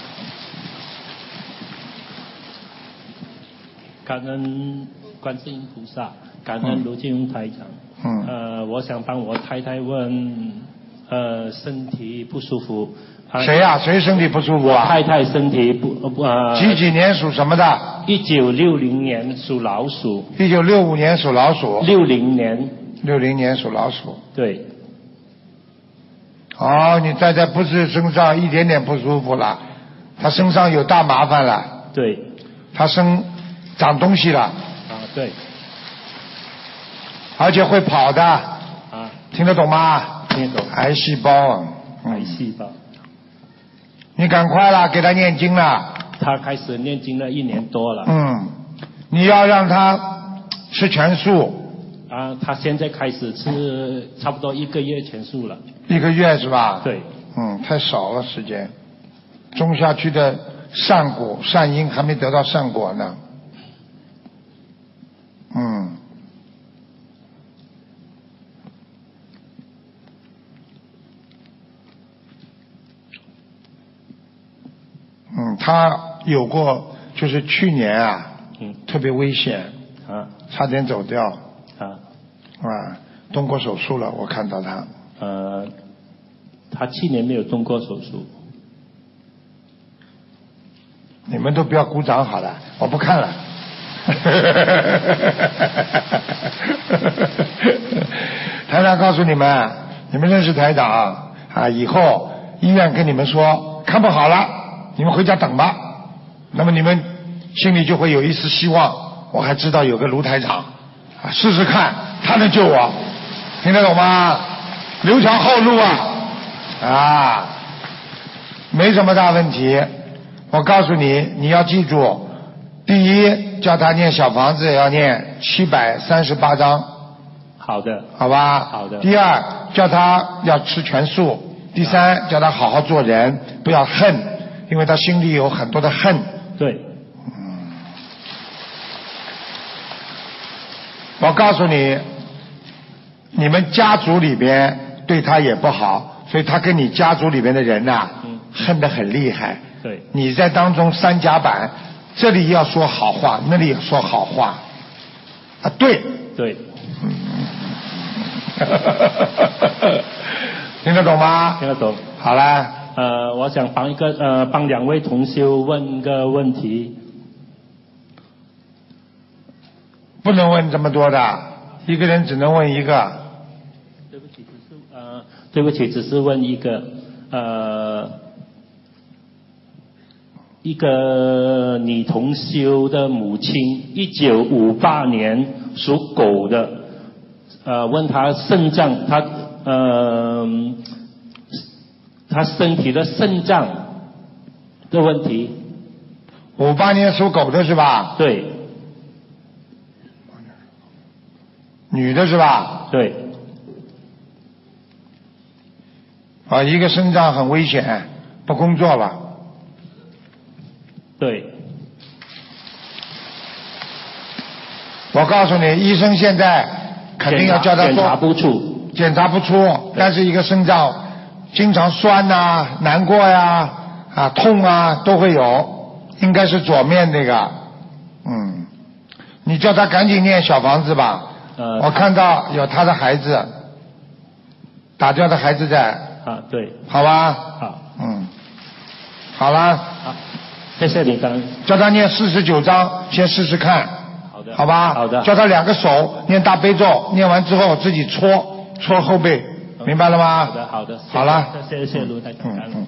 感恩观世音菩萨，感恩卢金庸台长。 嗯。 呃，我想帮我太太问。呃，身体不舒服。 谁呀、啊？谁身体不舒服啊？ 太太身体不不呃。 几几年属什么的？ 一九六零年属老鼠。 一九六五年属老鼠。 六零年。 六零年属老鼠。 对。 哦，你太太不是身上一点点不舒服了，她身上有大麻烦了。 对。 她身长东西了。 啊，对。 而且会跑的。 啊。 听得懂吗？ 听得懂。 癌细胞啊。 癌细胞。 你赶快啦，给他念经了。 他开始念经了一年多了。 嗯，你要让他吃全素。 啊，他现在开始吃差不多一个月全素了。 一个月是吧？ 对。 嗯，太少了时间。种下去的善果善因还没得到善果呢。嗯。嗯，他有过，就是去年啊， 嗯， 特别危险， 啊， 差点走掉， 啊， 啊，动过手术了，我看到他。 呃，他去年没有动过手术。 你们都不要鼓掌好了，我不看了。台长告诉你们，你们认识台长啊，以后医院跟你们说看不好了，你们回家等吧。那么你们心里就会有一丝希望，我还知道有个卢台长啊，试试看他能救我，听得懂吗？留条后路啊，啊，没什么大问题。我告诉你，你要记住，第一叫他念小房子要念七百三十八章。 好的。 好吧。 好的。 第二叫他要吃全素。第三叫他好好做人，不要恨，因为他心里有很多的恨。 对。 嗯。 我告诉你，你们家族里边对他也不好，所以他跟你家族里边的人呐、啊嗯、恨得很厉害。 对。 你在当中三甲板，这里要说好话，那里要说好话。啊，对。 对。 嗯。听得懂吗？ 听得懂。 好啦。 呃，我想帮一个呃帮两位同修问一个问题。 不能问这么多的，一个人只能问一个。 对不起，只是呃，对不起，只是问一个呃，一个女同修的母亲，一九五八年属狗的，呃，问她肾脏，她呃，她身体的肾脏的问题。 五八年属狗的是吧？ 对。 女的是吧？ 对。 啊，一个肾脏很危险，不工作了。 对。 我告诉你，医生现在肯定要叫他做检查不出， 检查不出，但是一个肾脏经常酸呐、啊、难过呀、啊、痛啊都会有，应该是左面这个，嗯，你叫他赶紧念小房子吧。 呃， 我看到有他的孩子，打掉的孩子在。 啊，对。 好吧。 好。 嗯。好了。 好，谢谢你，刚。 叫他念四十九章，先试试看。 好的。 好吧。 好的。 叫他两个手念大悲咒，念完之后自己搓搓后背，明白了吗？ 好的，好的。 好了。 谢谢卢台长。 嗯嗯。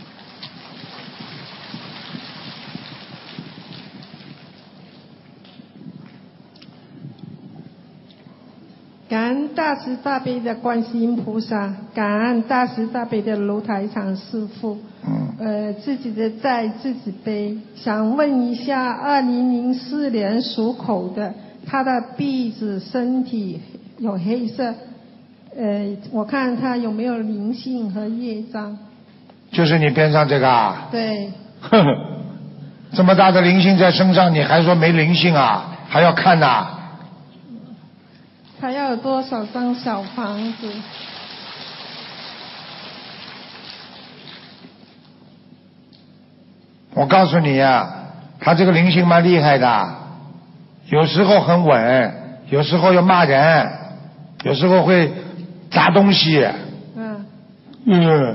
感恩大慈大悲的观世音菩萨，感恩大慈大悲的卢台长师父。 嗯。 呃，自己的债自己背。想问一下，二零零四年属狗的，他的鼻子、身体有黑色，呃，我看他有没有灵性和业障。 就是你边上这个啊？ 对。 呵呵，这么大的灵性在身上，你还说没灵性啊？还要看呐、啊？ 他要有多少张小房子？ 我告诉你呀、啊，他这个灵性蛮厉害的，有时候很稳，有时候要骂人，有时候会砸东西。 嗯。 嗯。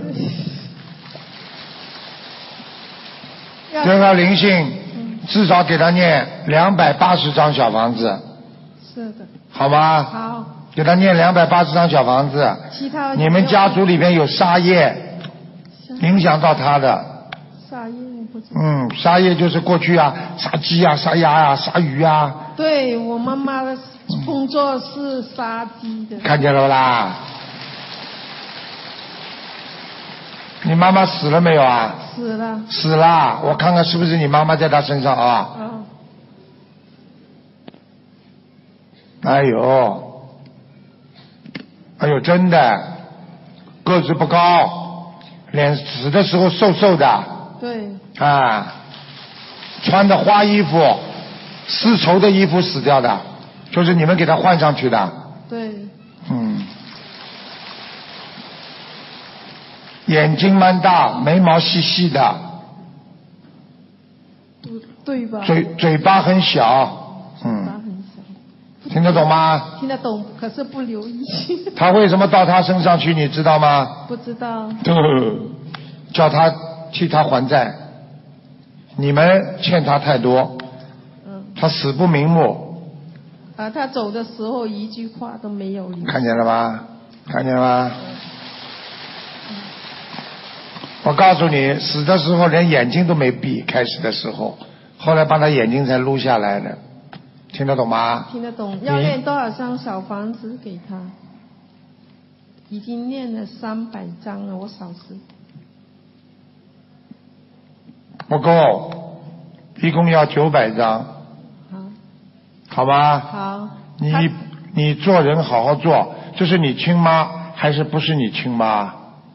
这个灵性至少给他念两百八十张小房子。 是的。 好吗？ 好。 给他念两百八十张小房子。 其他。 你们家族里边有杀业，影响到他的。 杀业不知道。 嗯，杀业就是过去啊，杀鸡啊，杀鸭啊，杀鱼啊。 对，我妈妈的工作是杀鸡的。 看见了啦？你妈妈死了没有啊？ 死了。 死了，我看看是不是你妈妈在她身上啊？ 嗯。 哎呦，哎呦，真的，个子不高，脸死的时候瘦瘦的。 对。 啊，穿的花衣服，丝绸的衣服死掉的，就是你们给他换上去的。 对。 嗯。眼睛蛮大，眉毛细细的。 对吧？ 嘴嘴巴很小，嗯。听得懂吗？ 听得懂，可是不留意。 他为什么到他身上去，你知道吗？ 不知道。 叫他替他还债，你们欠他太多。 嗯。 他死不瞑目。 啊，他走的时候一句话都没有。 看见了吗？看见了吗？ 嗯、 我告诉你，死的时候连眼睛都没闭，开始的时候，后来把他眼睛才撸下来的。听得懂吗？ 听得懂。要念多少张小房子给他？已经念了三百张了，我嫂子。 不够，一共要九百张。 好。 好吗？ 好。 你你做人好好做，这是你亲妈还是不是你亲妈？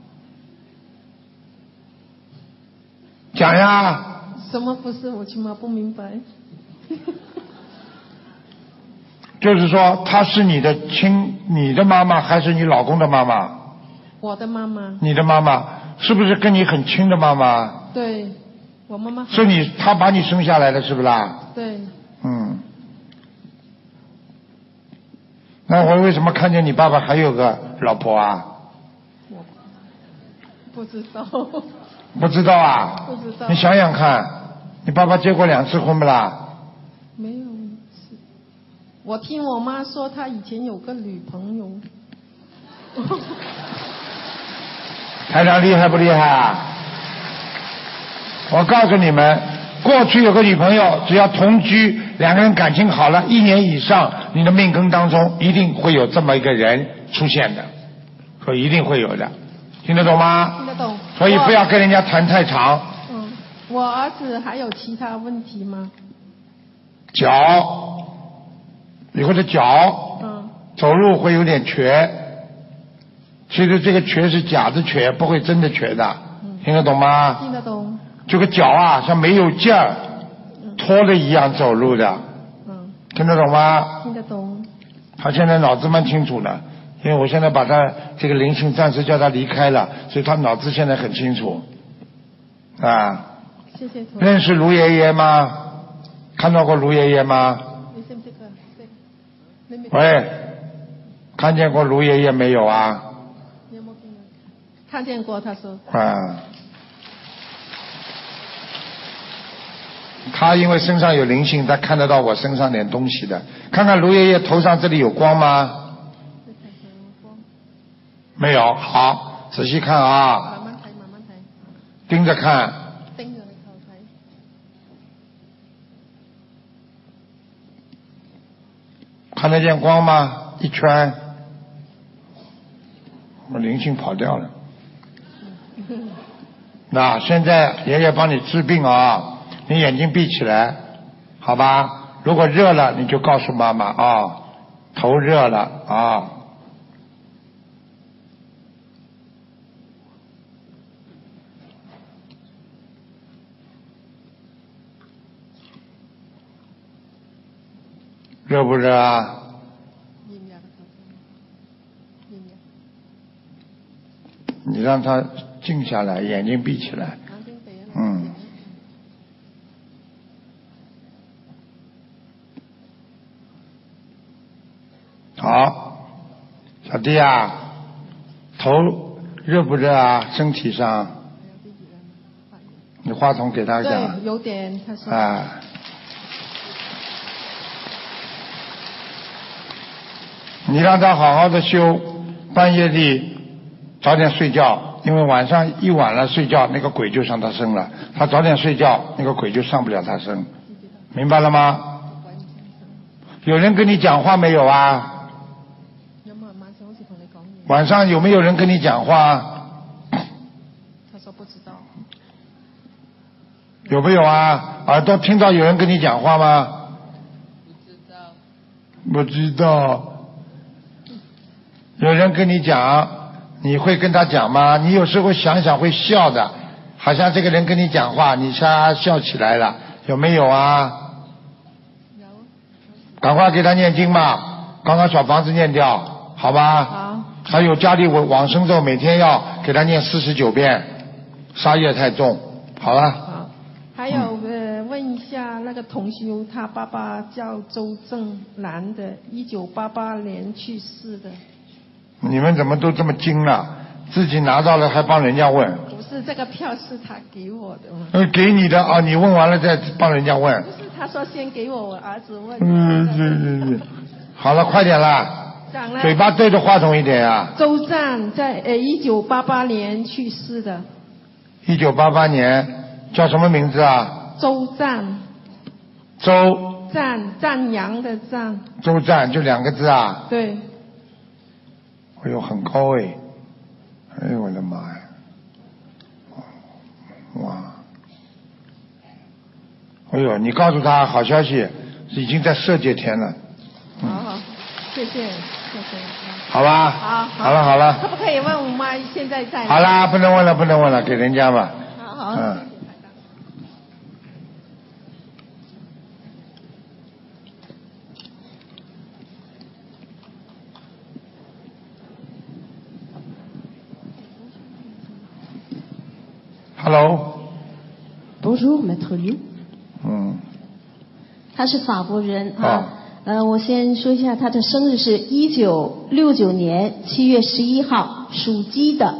讲呀。 什么不是我亲妈？不明白。 就是说，她是你的亲，你的妈妈还是你老公的妈妈？ 我的妈妈。 你的妈妈是不是跟你很亲的妈妈？ 对，我妈妈。 是你，她把你生下来的，是不是啦？ 对。 嗯。那我为什么看见你爸爸还有个老婆啊？ 我不知道。 不知道啊？ 不知道。 你想想看，你爸爸结过两次婚不啦？ 没有一次。我听我妈说，她以前有个女朋友。 台长厉害不厉害啊？我告诉你们，过去有个女朋友，只要同居，两个人感情好了，一年以上，你的命根当中一定会有这么一个人出现的，说一定会有的，听得懂吗？ 听得懂。 所以不要跟人家谈太长。 嗯，我儿子还有其他问题吗？ 脚，以后的脚， 嗯， 走路会有点瘸。其实这个瘸是假的瘸，不会真的瘸的，嗯、听得懂吗？ 听得懂。 这个脚啊，像没有劲儿，拖了一样走路的， 嗯， 听得懂吗？ 听得懂。 他现在脑子蛮清楚的，因为我现在把他这个灵性暂时叫他离开了，所以他脑子现在很清楚。啊。 谢谢。 认识卢爷爷吗？看到过卢爷爷吗？喂，看见过卢爷爷没有啊？ 看见过，他说。 啊。他因为身上有灵性，他看得到我身上点东西的。看看卢爷爷头上这里有光吗？没有。好，仔细看啊。 慢慢睇，慢慢睇。 盯着看。 盯着你头睇。 看得见光吗？一圈。我灵性跑掉了。那现在爷爷帮你治病啊。你眼睛闭起来，好吧？如果热了，你就告诉妈妈啊，头热了啊。热不热啊？你让他静下来，眼睛闭起来。嗯。好，小弟啊，头热不热啊？身体上？你话筒给他讲。 对，有点，他说。 啊。你让他好好的修，半夜里早点睡觉，因为晚上一晚了睡觉，那个鬼就上他身了。他早点睡觉，那个鬼就上不了他身，明白了吗？有人跟你讲话没有啊？晚上有没有人跟你讲话？ 他说不知道。 有没有啊？耳朵听到有人跟你讲话吗？不知道。不知道。有人跟你讲，你会跟他讲吗？你有时候想想会笑的，好像这个人跟你讲话，你笑笑起来了，有没有啊？有。赶快给他念经吧，刚刚小房子念掉，好吧？ 好。 还有家里往生咒，每天要给他念四十九遍，杀业太重，好了。 好。还有、嗯、呃，问一下那个同修，他爸爸叫周正，男的，一九八八年去世的。 你们怎么都这么精了？自己拿到了还帮人家问？ 不是，这个票是他给我的嘛。 呃，给你的啊，你问完了再帮人家问。 不是，他说先给我，我儿子问。 嗯，是是是。好了，快点啦。嘴巴对着话筒一点啊。 周赞在呃一九八八年去世的。 一九八八年叫什么名字啊？ 周赞。 周。 赞赞扬的赞。 周赞就两个字啊。 对。 哎呦，很高哎！哎呦我的妈呀！哇！哎呦，你告诉他好消息，已经在色界天了。 嗯、好好，谢谢谢谢。 好吧。 好。 好了好了。 可不可以问我妈现在在？ 好啦，不能问了不能问了，给人家吧。 好好。 嗯。 Hello。 Bonjour, Maître Liu。 嗯。 他是法国人啊。 啊呃，我先说一下，他的生日是一九六九年七月十一号，属鸡的。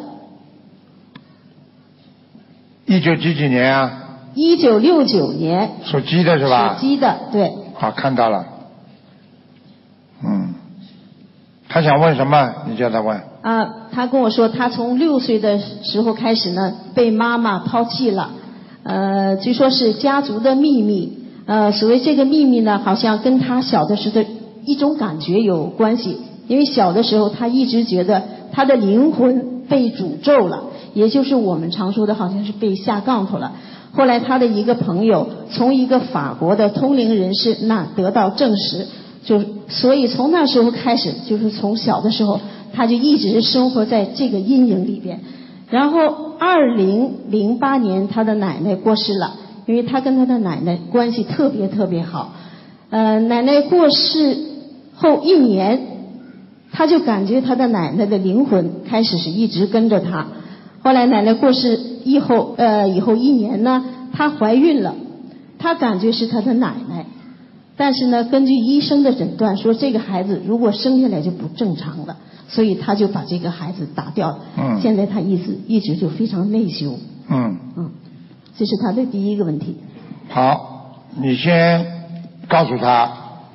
一九几几年啊？ 一九六九年。 属鸡的是吧？ 属鸡的，对。 好，看到了。嗯。他想问什么？你叫他问。 啊，他跟我说，他从六岁的时候开始呢，被妈妈抛弃了。呃，据说是家族的秘密。呃，所谓这个秘密呢，好像跟他小的时候的一种感觉有关系。因为小的时候，他一直觉得他的灵魂被诅咒了，也就是我们常说的，好像是被下杠头了。后来他的一个朋友从一个法国的通灵人士那得到证实，就所以从那时候开始，就是从小的时候，他就一直生活在这个阴影里边。然后二零零八年，他的奶奶过世了。因为他跟他的奶奶关系特别特别好，呃，奶奶过世后一年，他就感觉他的奶奶的灵魂开始是一直跟着他。后来奶奶过世以后，呃，以后一年呢，她怀孕了，他感觉是他的奶奶，但是呢，根据医生的诊断说，这个孩子如果生下来就不正常了，所以他就把这个孩子打掉了。 嗯。 现在他一直一直就非常内疚。 嗯。 嗯。这是他的第一个问题。 好，你先告诉他，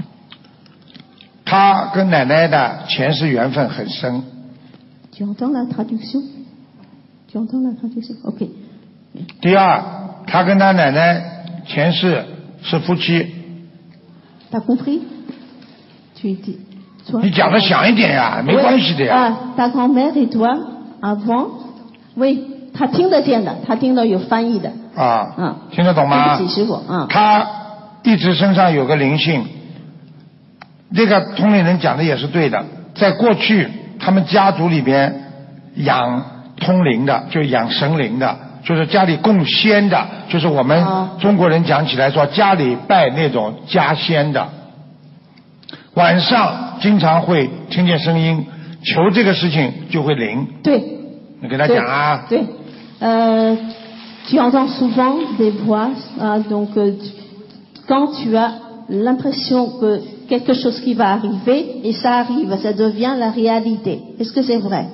他跟奶奶的前世缘分很深。 Tu entends la traduction? Tu entends la traduction? OK。 第二，他跟他奶奶前世是夫妻。 T'as compris? Tu dis. 你讲的响一点呀，没关系的呀。 啊 ，ta grand-mère et toi avant? Oui， 他听得见的，他听到有翻译的。 啊， 嗯， 听得懂吗？ 对不起，师傅，嗯。 他一直身上有个灵性，这个通灵人讲的也是对的。在过去，他们家族里边养通灵的，就养神灵的，就是家里供仙的，就是我们中国人讲起来说家里拜那种家仙的。晚上经常会听见声音，求这个事情就会灵。 对。 你跟他讲啊。 对，呃。Tu entends souvent des voix, hein, donc euh, quand tu as l'impression que quelque chose qui va arriver, et ça arrive, ça devient la réalité. Est-ce que c'est vrai?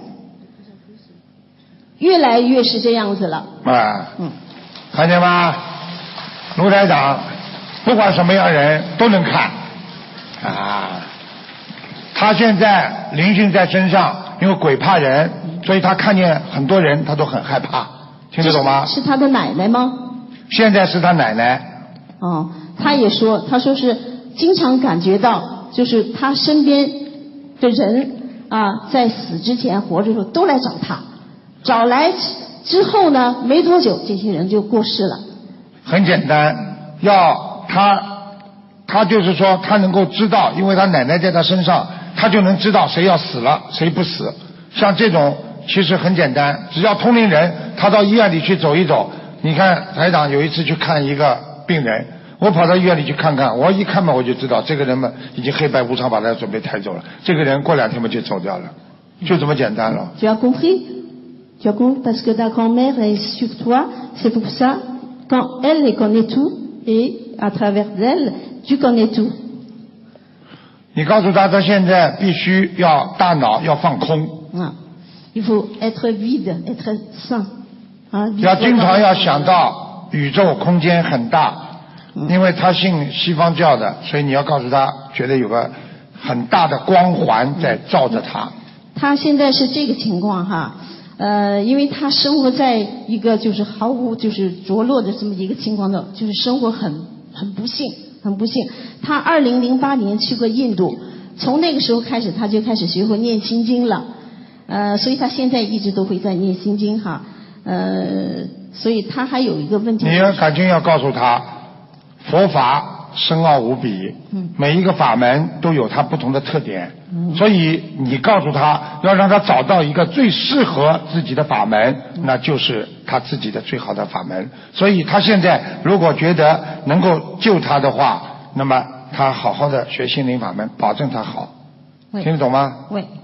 越来越是这样子了。 啊，嗯，看见吗？卢台长，不管什么样的人都能看啊。他现在灵性在身上，因为鬼怕人，所以他看见很多人，他都很害怕。听得懂吗？ 是他的奶奶吗？ 现在是他奶奶。 哦，他也说，他说是经常感觉到，就是他身边的人啊，在死之前活着的时候都来找他，找来之后呢，没多久这些人就过世了。 很简单，要他，他就是说他能够知道，因为他奶奶在他身上，他就能知道谁要死了，谁不死。像这种。其实很简单，只要通灵人，他到医院里去走一走。你看台长有一次去看一个病人，我跑到医院里去看看，我一看嘛我就知道这个人嘛已经黑白无常把他准备抬走了，这个人过两天嘛就走掉了，就这么简单了。 Tu as compris? Tu as compris parce que ta grand-mère est sur toi, c'est pour ça quand elle les connaît tout et à travers elle tu connais tout. 你告诉他，他现在必须要大脑要放空。 嗯。Il faut être vide, être sain. 要经常要想到宇宙空间很大，因为他信西方教的，所以你要告诉他，觉得有个很大的光环在照着他。 他现在是这个情况哈，呃，因为他生活在一个就是毫无就是着落的这么一个情况的，就是生活很很不幸，很不幸。他二零零八年去过印度，从那个时候开始他就开始学会念心经了。呃，所以他现在一直都会在念心经哈，呃，所以他还有一个问题。 你要赶紧要告诉他，佛法深奥无比，嗯，每一个法门都有它不同的特点，嗯，所以你告诉他，要让他找到一个最适合自己的法门，嗯，那就是他自己的最好的法门。所以他现在如果觉得能够救他的话，那么他好好的学心灵法门，保证他好。听得懂吗？ 喂。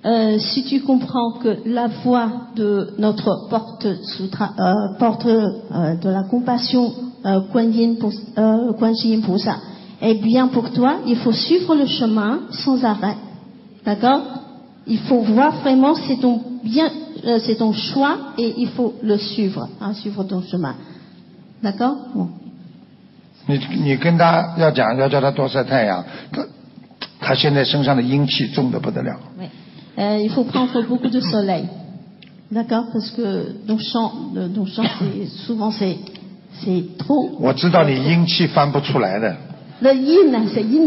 Euh, si tu comprends que la voie de notre porte, euh, porte euh, de la compassion, euh, Kuan Yin, euh, Kuan Yin Poussa, est bien pour toi, il faut suivre le chemin sans arrêt. D'accord? Il faut voir vraiment c'est ton bien, euh, c'est ton choix et il faut le suivre, hein, suivre ton chemin. D'accord? Bon. 你你跟他要讲，要叫他多晒太阳，他他现在身上的阴气重得不得了。 Oui. Euh, il faut prendre beaucoup de soleil, d'accord, parce que nos champs, nos champs, c'est, souvent c'est c'est trop. 我知道你阴气翻不出来的。 Le yin, c'est yin.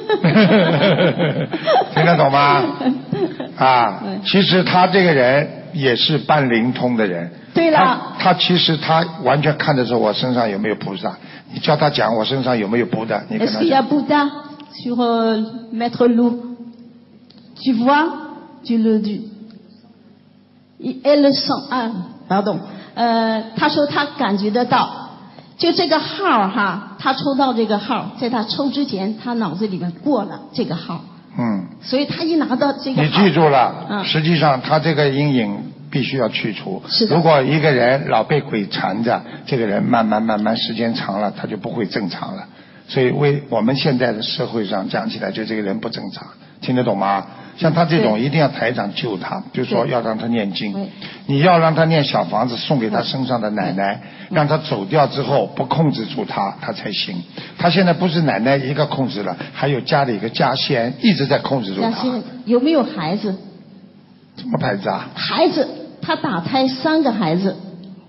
听得懂吗？啊，其实他这个人也是半灵通的人。 对了。 他他其实他完全看得出我身上有没有菩萨。你叫他讲我身上有没有菩萨，你跟他讲。 Est-ce qu'il y a Bouddha sur euh, Maître Lou? Tu vois? Tu le dis. Elle le sent. Ah, pardon. 呃，他说他感觉得到，就这个号哈，他抽到这个号，在他抽之前，他脑子里面过了这个号。 嗯。 所以他一拿到这个号。 你记住了， 嗯、 实际上他这个阴影必须要去除。 是的。 如果一个人老被鬼缠着，这个人慢慢慢慢时间长了，他就不会正常了。所以为我们现在的社会上讲起来，就这个人不正常，听得懂吗？像他这种一定要台长救他，比如说要让他念经，你要让他念小房子送给他身上的奶奶，让他走掉之后不控制住他，他才行。他现在不是奶奶一个控制了，还有家里一个家仙一直在控制住他。 家仙有没有孩子？ 什么牌子啊？ 孩子，他打胎三个孩子。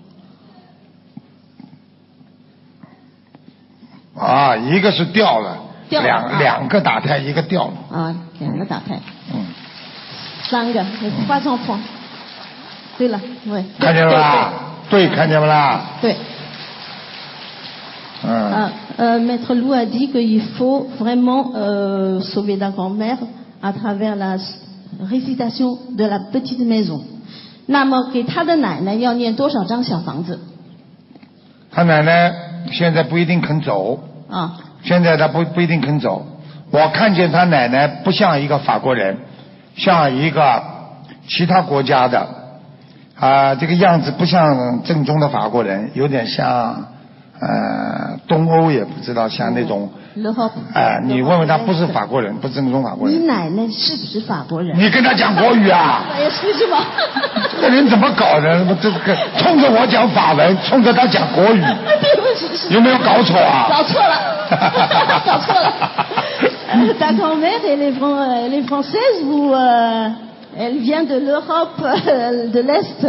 啊，一个是掉了， 掉了两、 啊、 两个打胎，一个掉了。 啊，两个打胎。 嗯。 三个，trois enfants。对了，对。 看见了吧？对，看见了啦。 对。 嗯。 啊，呃 ，Maître Lou a dit qu'il faut vraiment euh, sauver la grand-mère à travers la récitation de la petite maison。那么给他的奶奶要念多少张小房子？ 他奶奶现在不一定肯走。 啊。 现在他不不一定肯走。我看见他奶奶不像一个法国人，像一个其他国家的啊，这个样子不像正宗的法国人，有点像呃东欧，也不知道像那种。哎、呃，你问问他，不是法国人，不是正宗法国人。 你奶奶是不是法国人？ 你跟他讲国语啊？ 哎呀，是吗？ 这个人怎么搞的？这个冲着我讲法文，冲着他讲国语，有没有搞错啊？ 搞错了，搞错了。Euh, ta grand-mère, elle est, elle est française ou euh, elle vient de l'Europe euh, de l'Est?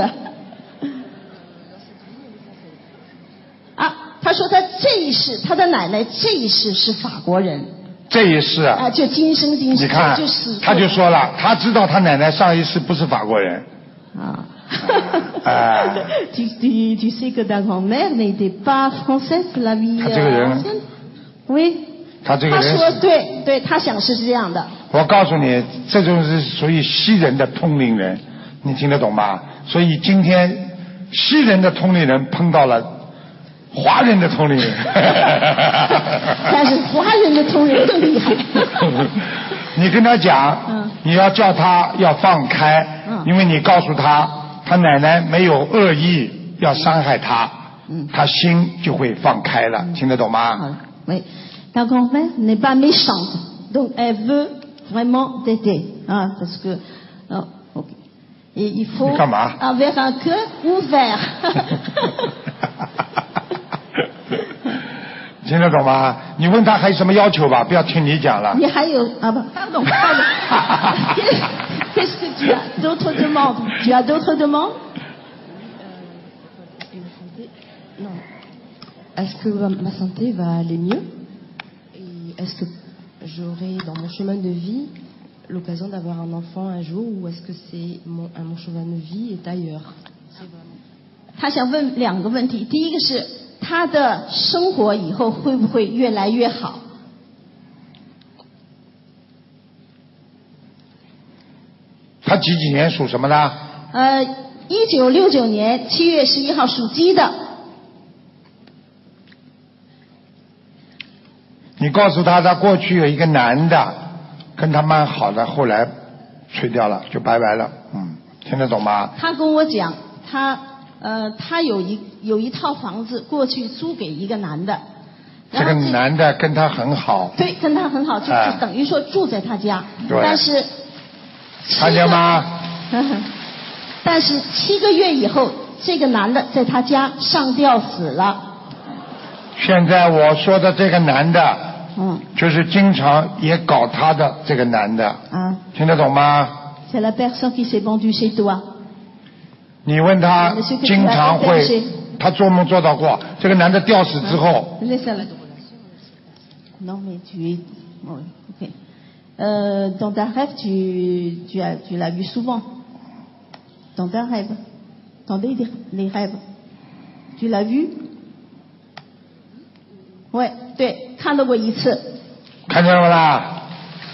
啊，他说他这一世，他的奶奶这一世是法国人。 这一世啊， 啊，就今生今世， 你看， 就死他就说了，他知道他奶奶上一世不是法国人。 啊。 啊。 tu, tu, tu sais que ta grand-mère n'était pas française la vie 他这个人。 oui。 他这个人。 他说对对，他想是这样的。 我告诉你，这种是属于西人的通灵人，你听得懂吗？所以今天西人的通灵人碰到了华人的通灵人。 但是华人的通灵人更厉害。 你跟他讲、 嗯， 你要叫他要放开、 嗯， 因为你告诉他，他奶奶没有恶意要伤害他， 嗯， 他心就会放开了，嗯、听得懂吗？ 好，喂。Ta grand-mère n'est pas méchante, donc elle veut vraiment t'aider, hein, parce que oh, okay. Et il faut avoir un cœur ouvert. 听得懂吗？你问他还有什么要求吧，不要听你讲了。 你还有啊不 ，pardon, pardon. Qu'est-ce que tu as d'autres demandes? Tu as d'autres demandes? Non. Est-ce que ma santé va aller mieux? Est-ce que j'aurai dans mon chemin de vie l'occasion d'avoir un enfant un jour ou est-ce que c'est mon, mon chemin de vie est ailleurs? 他想问两个问题，第一个是他的生活以后会不会越来越好？ 他几几年属什么的？ 呃，一九六九年七月十一号属鸡的。 你告诉他，他过去有一个男的跟他蛮好的，后来吹掉了，就拜拜了。嗯，听得懂吗？ 他跟我讲，他呃，他有一有一套房子，过去租给一个男的。 这个男的跟他很好。 对，跟他很好，就是哎等于说住在他家。 对。 但是。 看见吗？ 但是七个月以后，这个男的在他家上吊死了。 现在我说的这个男的， 嗯， 就是经常也搞他的这个男的， 啊， 听得懂吗？ C'est la personne qui s'est vendue chez toi。 你问他，经常会，他做梦做到过，这个男的吊死之后。 Non mais tu es, ok. Euh, dans ta rêve, tu, tu as, tu l'as vu souvent. Dans ta rêve, dans les, les rêves, tu l'as vu? Ouais, 对，看到过一次。 看见了啦？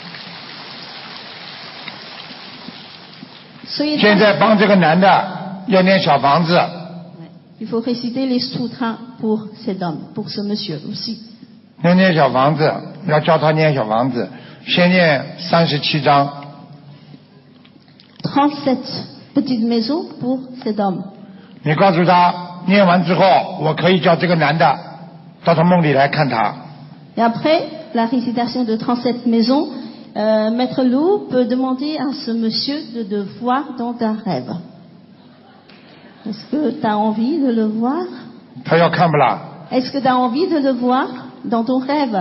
所以现在帮这个男的要念小房子。 Il faut réciter les sutras pour cet homme, pour ce monsieur aussi. 要念小房子，要教他念小房子。先念三十七章。 trente-sept petites maisons pour cet homme。 你告诉他，念完之后，我可以叫这个男的到他梦里来看他。 Et après la récitation de trente-sept maisons, euh, Maître Lou peut demander à ce monsieur de te voir dans ta rêve. Est-ce que tu as envie de le voir? 他要看不啦 Est-ce que tu as envie de le voir dans ton rêve?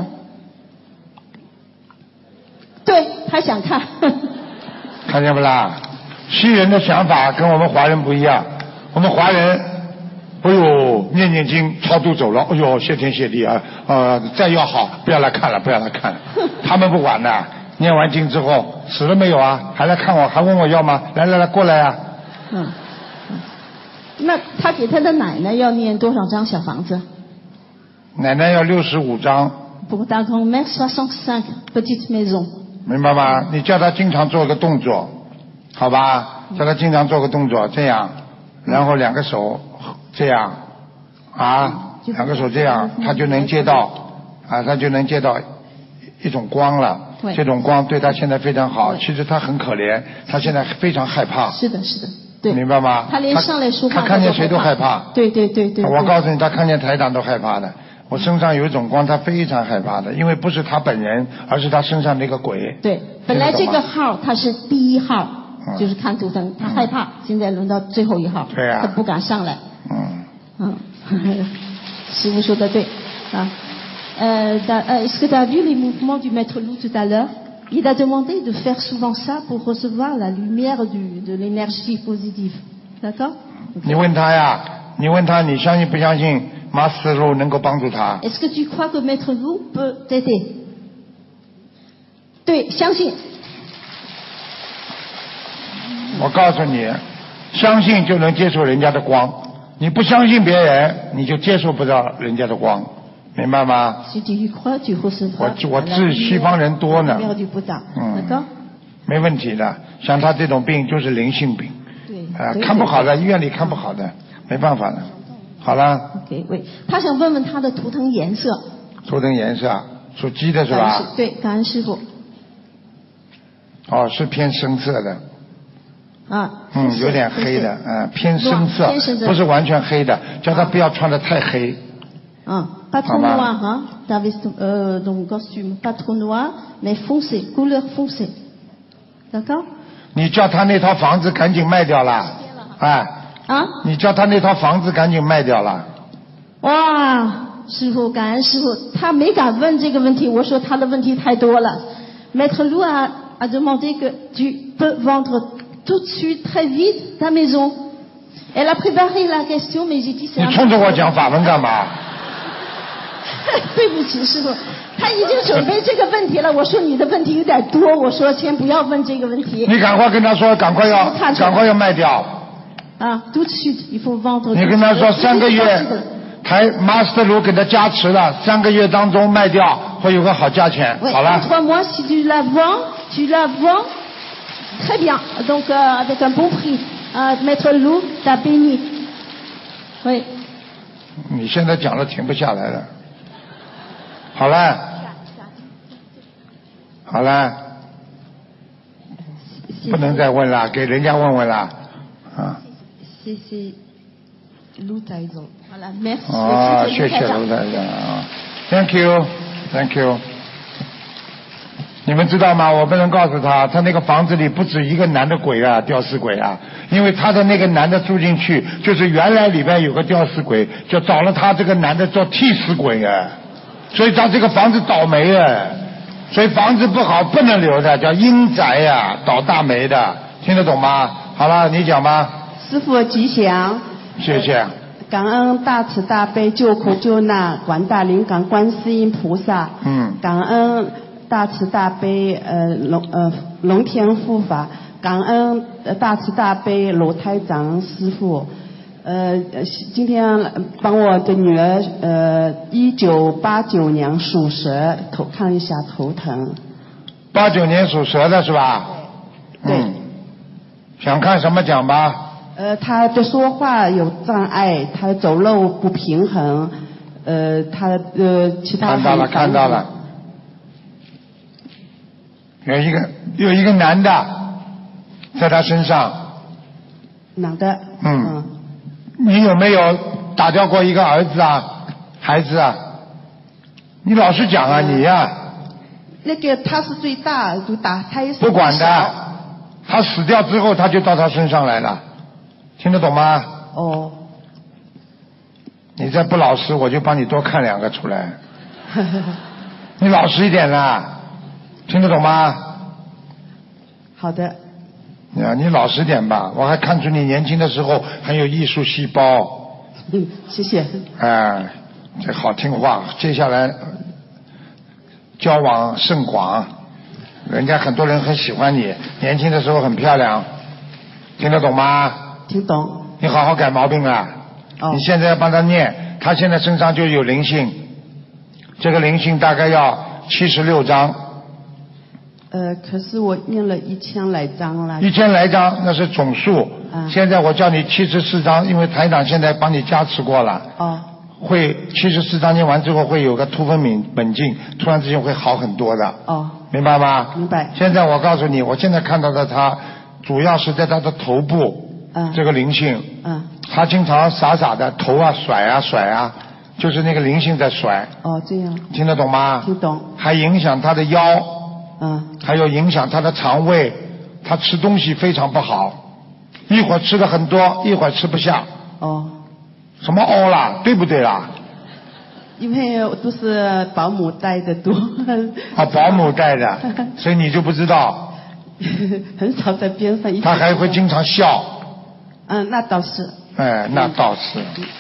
对，他想看。 看见不啦？西人的想法跟我们华人不一样。我们华人，哎呦，念念经超度走了，哎呦，谢天谢地啊！呃，再要好，不要来看了，不要来看了。他们不管的，念完经之后死了没有啊？还来看我，还问我要吗？来来来，过来啊！ 嗯。那他给他的奶奶要念多少张小房子？ 奶奶要六十五张。 Pour ta grand-mère, soixante-cinq petites maisons。 明白吗？你叫他经常做个动作，好吧？叫他经常做个动作，这样，然后两个手这样，啊，两个手这样，他就能接到，啊，他就能接到一种光了。这种光对他现在非常好。其实他很可怜，他现在非常害怕。 是的，是的，对。 明白吗？ 他连上来说话他看见谁都害怕。 对对对对。 我告诉你，他看见台长都害怕的。我身上有一种光，他非常害怕的，因为不是他本人，而是他身上那个鬼。 对，本来这个号他是第一号，嗯、就是看图腾，他害怕，嗯、现在轮到最后一号， 对啊， 他不敢上来。 嗯嗯，师傅说的对啊。Euh, est-ce que tu as vu les mouvements du maître Lou tout à l'heure? Il a demandé de faire souvent ça pour recevoir la lumière du, de l'énergie positive. D'accord? 你问他呀，你问他，你相信不相信？马斯路能够帮助他。 Est-ce que tu crois que Maître Lou peut t'aider? 对，相信。 我告诉你，相信就能接受人家的光，你不相信别人，你就接受不到人家的光，明白吗？ Si tu y crois, tu recevras. 我我治西方人多呢。 嗯， 没问题的。像他这种病就是灵性病， 对， 啊，看不好的，医院里看不好的，没办法的。好了。 OK， 喂，他想问问他的图腾颜色。 图腾颜色，属鸡的是吧？ 对，感恩师傅。 哦，是偏深色的。 啊。 嗯，有点黑的，嗯，偏深色，不是完全黑的，叫他不要穿得太黑。 嗯，pas trop noir, hein, ta veste, euh, ton costume, pas trop noir, mais foncé, couleur foncée, d'accord？ 你叫他那套房子赶紧卖掉了，哎。 啊！ 你叫他那套房子赶紧卖掉了。 哇，师傅，感恩师傅，他没敢问这个问题，我说他的问题太多了。Maître Lou a, a demandé que tu peux vendre tout de suite très vite ta maison. Elle a préparé la question, mais j'ai dit c'est. 你冲着我讲法文干嘛？ 对不起，师傅，他已经准备这个问题了。我说你的问题有点多，我说先不要问这个问题。 你赶快跟他说，赶快要，赶快要卖掉。 啊 tout de suite, il faut vendre. 你跟他说三个月，台 Master Lou 给他加持了，三个月当中卖掉会有个好价钱。好了。 trois mois, si tu la vends, tu la vends très bien, donc euh, avec un bon prix. Euh, Maître Lou t'a béni. Oui. 你现在讲了停不下来了。好了。好了。 不能再问了，给人家问问了，啊。 谢谢卢台长。 好了 ，merci。 哦，谢谢卢台长啊 ，Thank you，Thank you。你们知道吗？我不能告诉他，他那个房子里不止一个男的鬼啊，吊死鬼啊，因为他的那个男的住进去，就是原来里边有个吊死鬼，就找了他这个男的做替死鬼啊，所以他这个房子倒霉啊，所以房子不好不能留的，叫阴宅呀、啊，倒大霉的，听得懂吗？好了，你讲吧。 师父吉祥。 谢谢。 感恩大慈大悲救苦救难广大灵感观世音菩萨。 嗯。感恩大慈大悲呃龙呃龙天护法，感恩大慈大悲卢台长师父。呃，今天帮我的女儿呃一九八九年属蛇，头看一下头疼。 八九年属蛇的是吧？ 对。 嗯。想看什么讲吧？ 呃，他的说话有障碍，他走路不平衡，呃，他呃其他。 看到了，看到了。有一个有一个男的在他身上。 男的。 嗯。嗯你有没有打掉过一个儿子啊，孩子啊？你老实讲啊，你呀、啊。 那个他是最大，就打他也是。 不管的，他死掉之后他就到他身上来了。听得懂吗？ 哦。 你再不老实，我就帮你多看两个出来。你老实一点啦，听得懂吗？ 好的。 呀，你老实点吧，我还看出你年轻的时候很有艺术细胞。 嗯，谢谢。 哎，这好听话，接下来交往甚广，人家很多人很喜欢你，年轻的时候很漂亮，听得懂吗？ 听懂。 你好好改毛病啊！ 哦、 你现在要帮他念，他现在身上就有灵性，这个灵性大概要七十六章。 呃，可是我念了一千来章了。 一千来章那是总数， 啊、 现在我叫你七十四章，因为台长现在帮你加持过了。 哦。 会七十四章念完之后会有个突飞猛猛进，突然之间会好很多的。 哦。 明白吗？ 明白。 现在我告诉你，我现在看到的他，主要是在他的头部。 嗯、 这个灵性， 嗯， 他经常傻傻的头啊甩啊甩啊，就是那个灵性在甩。 哦，这样。 听得懂吗？ 听懂。 还影响他的腰， 嗯， 还有影响他的肠胃，他吃东西非常不好，一会儿吃的很多，一会儿吃不下。 哦。 什么哦啦？对不对啦？ 因为都是保姆带的多。 啊，保姆带的，所以你就不知道。 很少在边上一。 他还会经常笑。 嗯，那倒是。 哎，那倒是。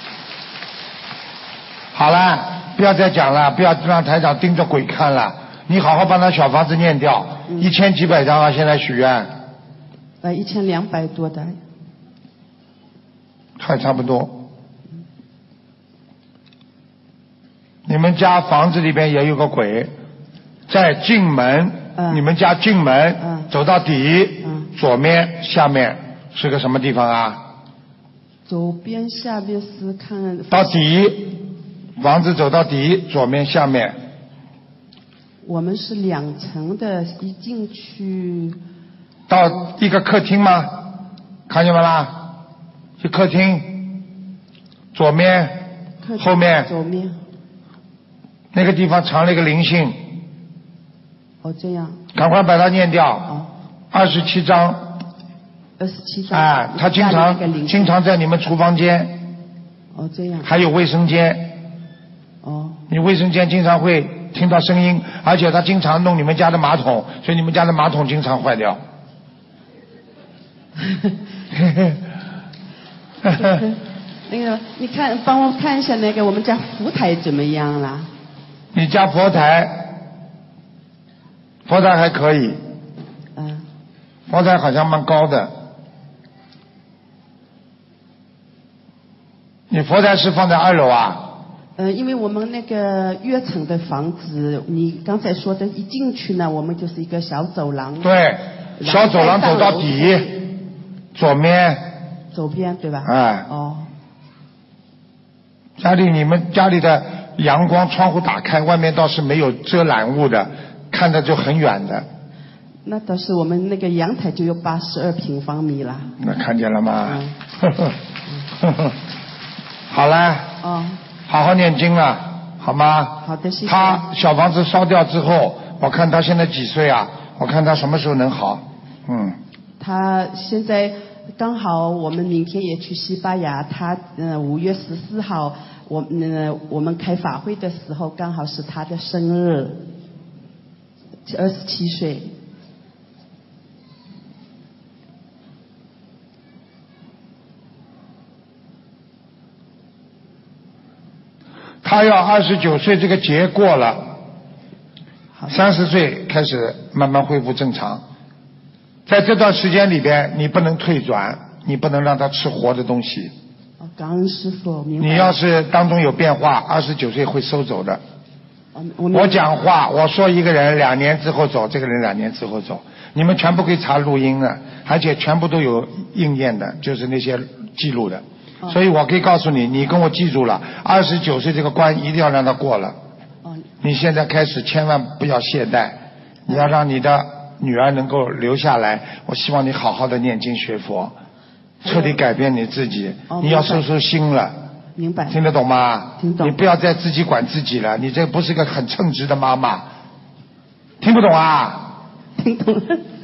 好了，不要再讲了，不要让台长盯着鬼看了。你好好帮他小房子念掉，嗯、一千几百张啊！现在许愿。 呃，一千两百多的。 还差不多。你们家房子里边也有个鬼，在进门， 嗯、 你们家进门， 嗯、 走到底， 嗯、 左面下面。是个什么地方啊？ 左边下面是看到底，房子走到底，左面下面。 我们是两层的，一进去。 到一个客厅吗？看见没啦？是客厅，左面，后面。 左面。 那个地方藏了一个灵性。 哦，这样。 赶快把它念掉。 哦。 二十七章。 二十七章。 啊，他经常经常在你们厨房间。 哦，这样。 还有卫生间。 哦。 你卫生间经常会听到声音，而且他经常弄你们家的马桶，所以你们家的马桶经常坏掉。 那个，你看，帮我看一下那个我们家佛台怎么样了？ 你家佛台，佛台还可以。 嗯。 佛台好像蛮高的。你佛台是放在二楼啊？ 呃，因为我们那个跃层的房子，你刚才说的，一进去呢，我们就是一个小走廊。 对，小走廊走到底，左面。 左边对吧？ 哎。 哦。 家里你们家里的阳光窗户打开，外面倒是没有遮拦物的，看着就很远的。 那倒是我们那个阳台就有八十二平方米了。 那看见了吗？ 嗯呵呵呵呵好了。 哦。 好好念经了，好吗？ 好的，谢谢。 他小房子烧掉之后，我看他现在几岁啊？我看他什么时候能好？嗯。 他现在刚好我们明天也去西班牙，他呃五月十四号我呃我们开法会的时候刚好是他的生日，二十七岁。 他要二十九岁这个节过了，三十岁开始慢慢恢复正常。在这段时间里边，你不能退转，你不能让他吃活的东西。 哦，感恩师父，明白。 你要是当中有变化，二十九岁会收走的。 我我讲话，我说一个人两年之后走，这个人两年之后走，你们全部可以查录音的，而且全部都有应验的，就是那些记录的。 哦、 所以我可以告诉你，你跟我记住了，二十九岁这个关一定要让他过了。 哦、 你现在开始千万不要懈怠，你要让你的女儿能够留下来。我希望你好好的念经学佛，彻底改变你自己。 哦、 你要收收心了。 明白。 听得懂吗？ 听懂。 你不要再自己管自己了，你这不是个很称职的妈妈。听不懂啊？ 听懂了。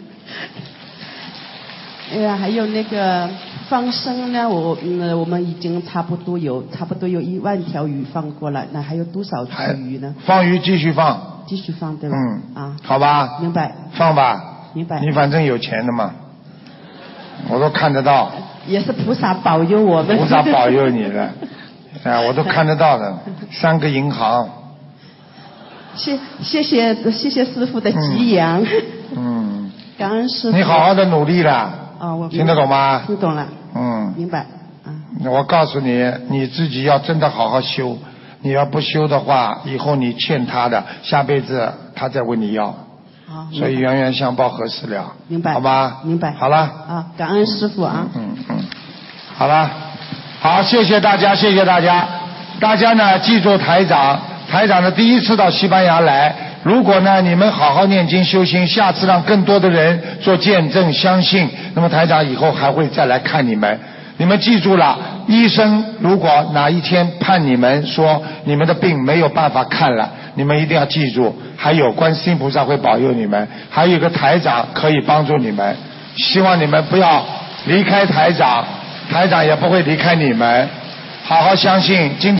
哎呀，还有那个放生呢，我嗯，我们已经差不多有差不多有一万条鱼放过了，那还有多少条鱼呢？ 放鱼继续放。 继续放对吧？ 嗯。 啊。 好吧。 明白。 放吧。 明白。 你反正有钱的嘛，我都看得到。 也是菩萨保佑我们。 菩萨保佑你的，啊，我都看得到的，三个银行。 谢谢谢谢谢师父的吉言。 嗯。 感恩师父。 你好好的努力了。 啊，我听得懂吗？ 听懂了。 嗯。 明白。啊。 我告诉你，你自己要真的好好修，你要不修的话，以后你欠他的，下辈子他再问你要。 好。 所以冤冤相报何时了？ 明白。 好吧。 明白。 好了。 啊，感恩师父啊。 嗯嗯。好了，好，谢谢大家，谢谢大家。大家呢，记住台长，台长呢第一次到西班牙来，如果呢你们好好念经修心，下次让更多的人做见证相信，那么台长以后还会再来看你们。你们记住了，医生如果哪一天判你们说你们的病没有办法看了，你们一定要记住，还有观世音菩萨会保佑你们，还有一个台长可以帮助你们。希望你们不要离开台长，台长也不会离开你们，好好相信今天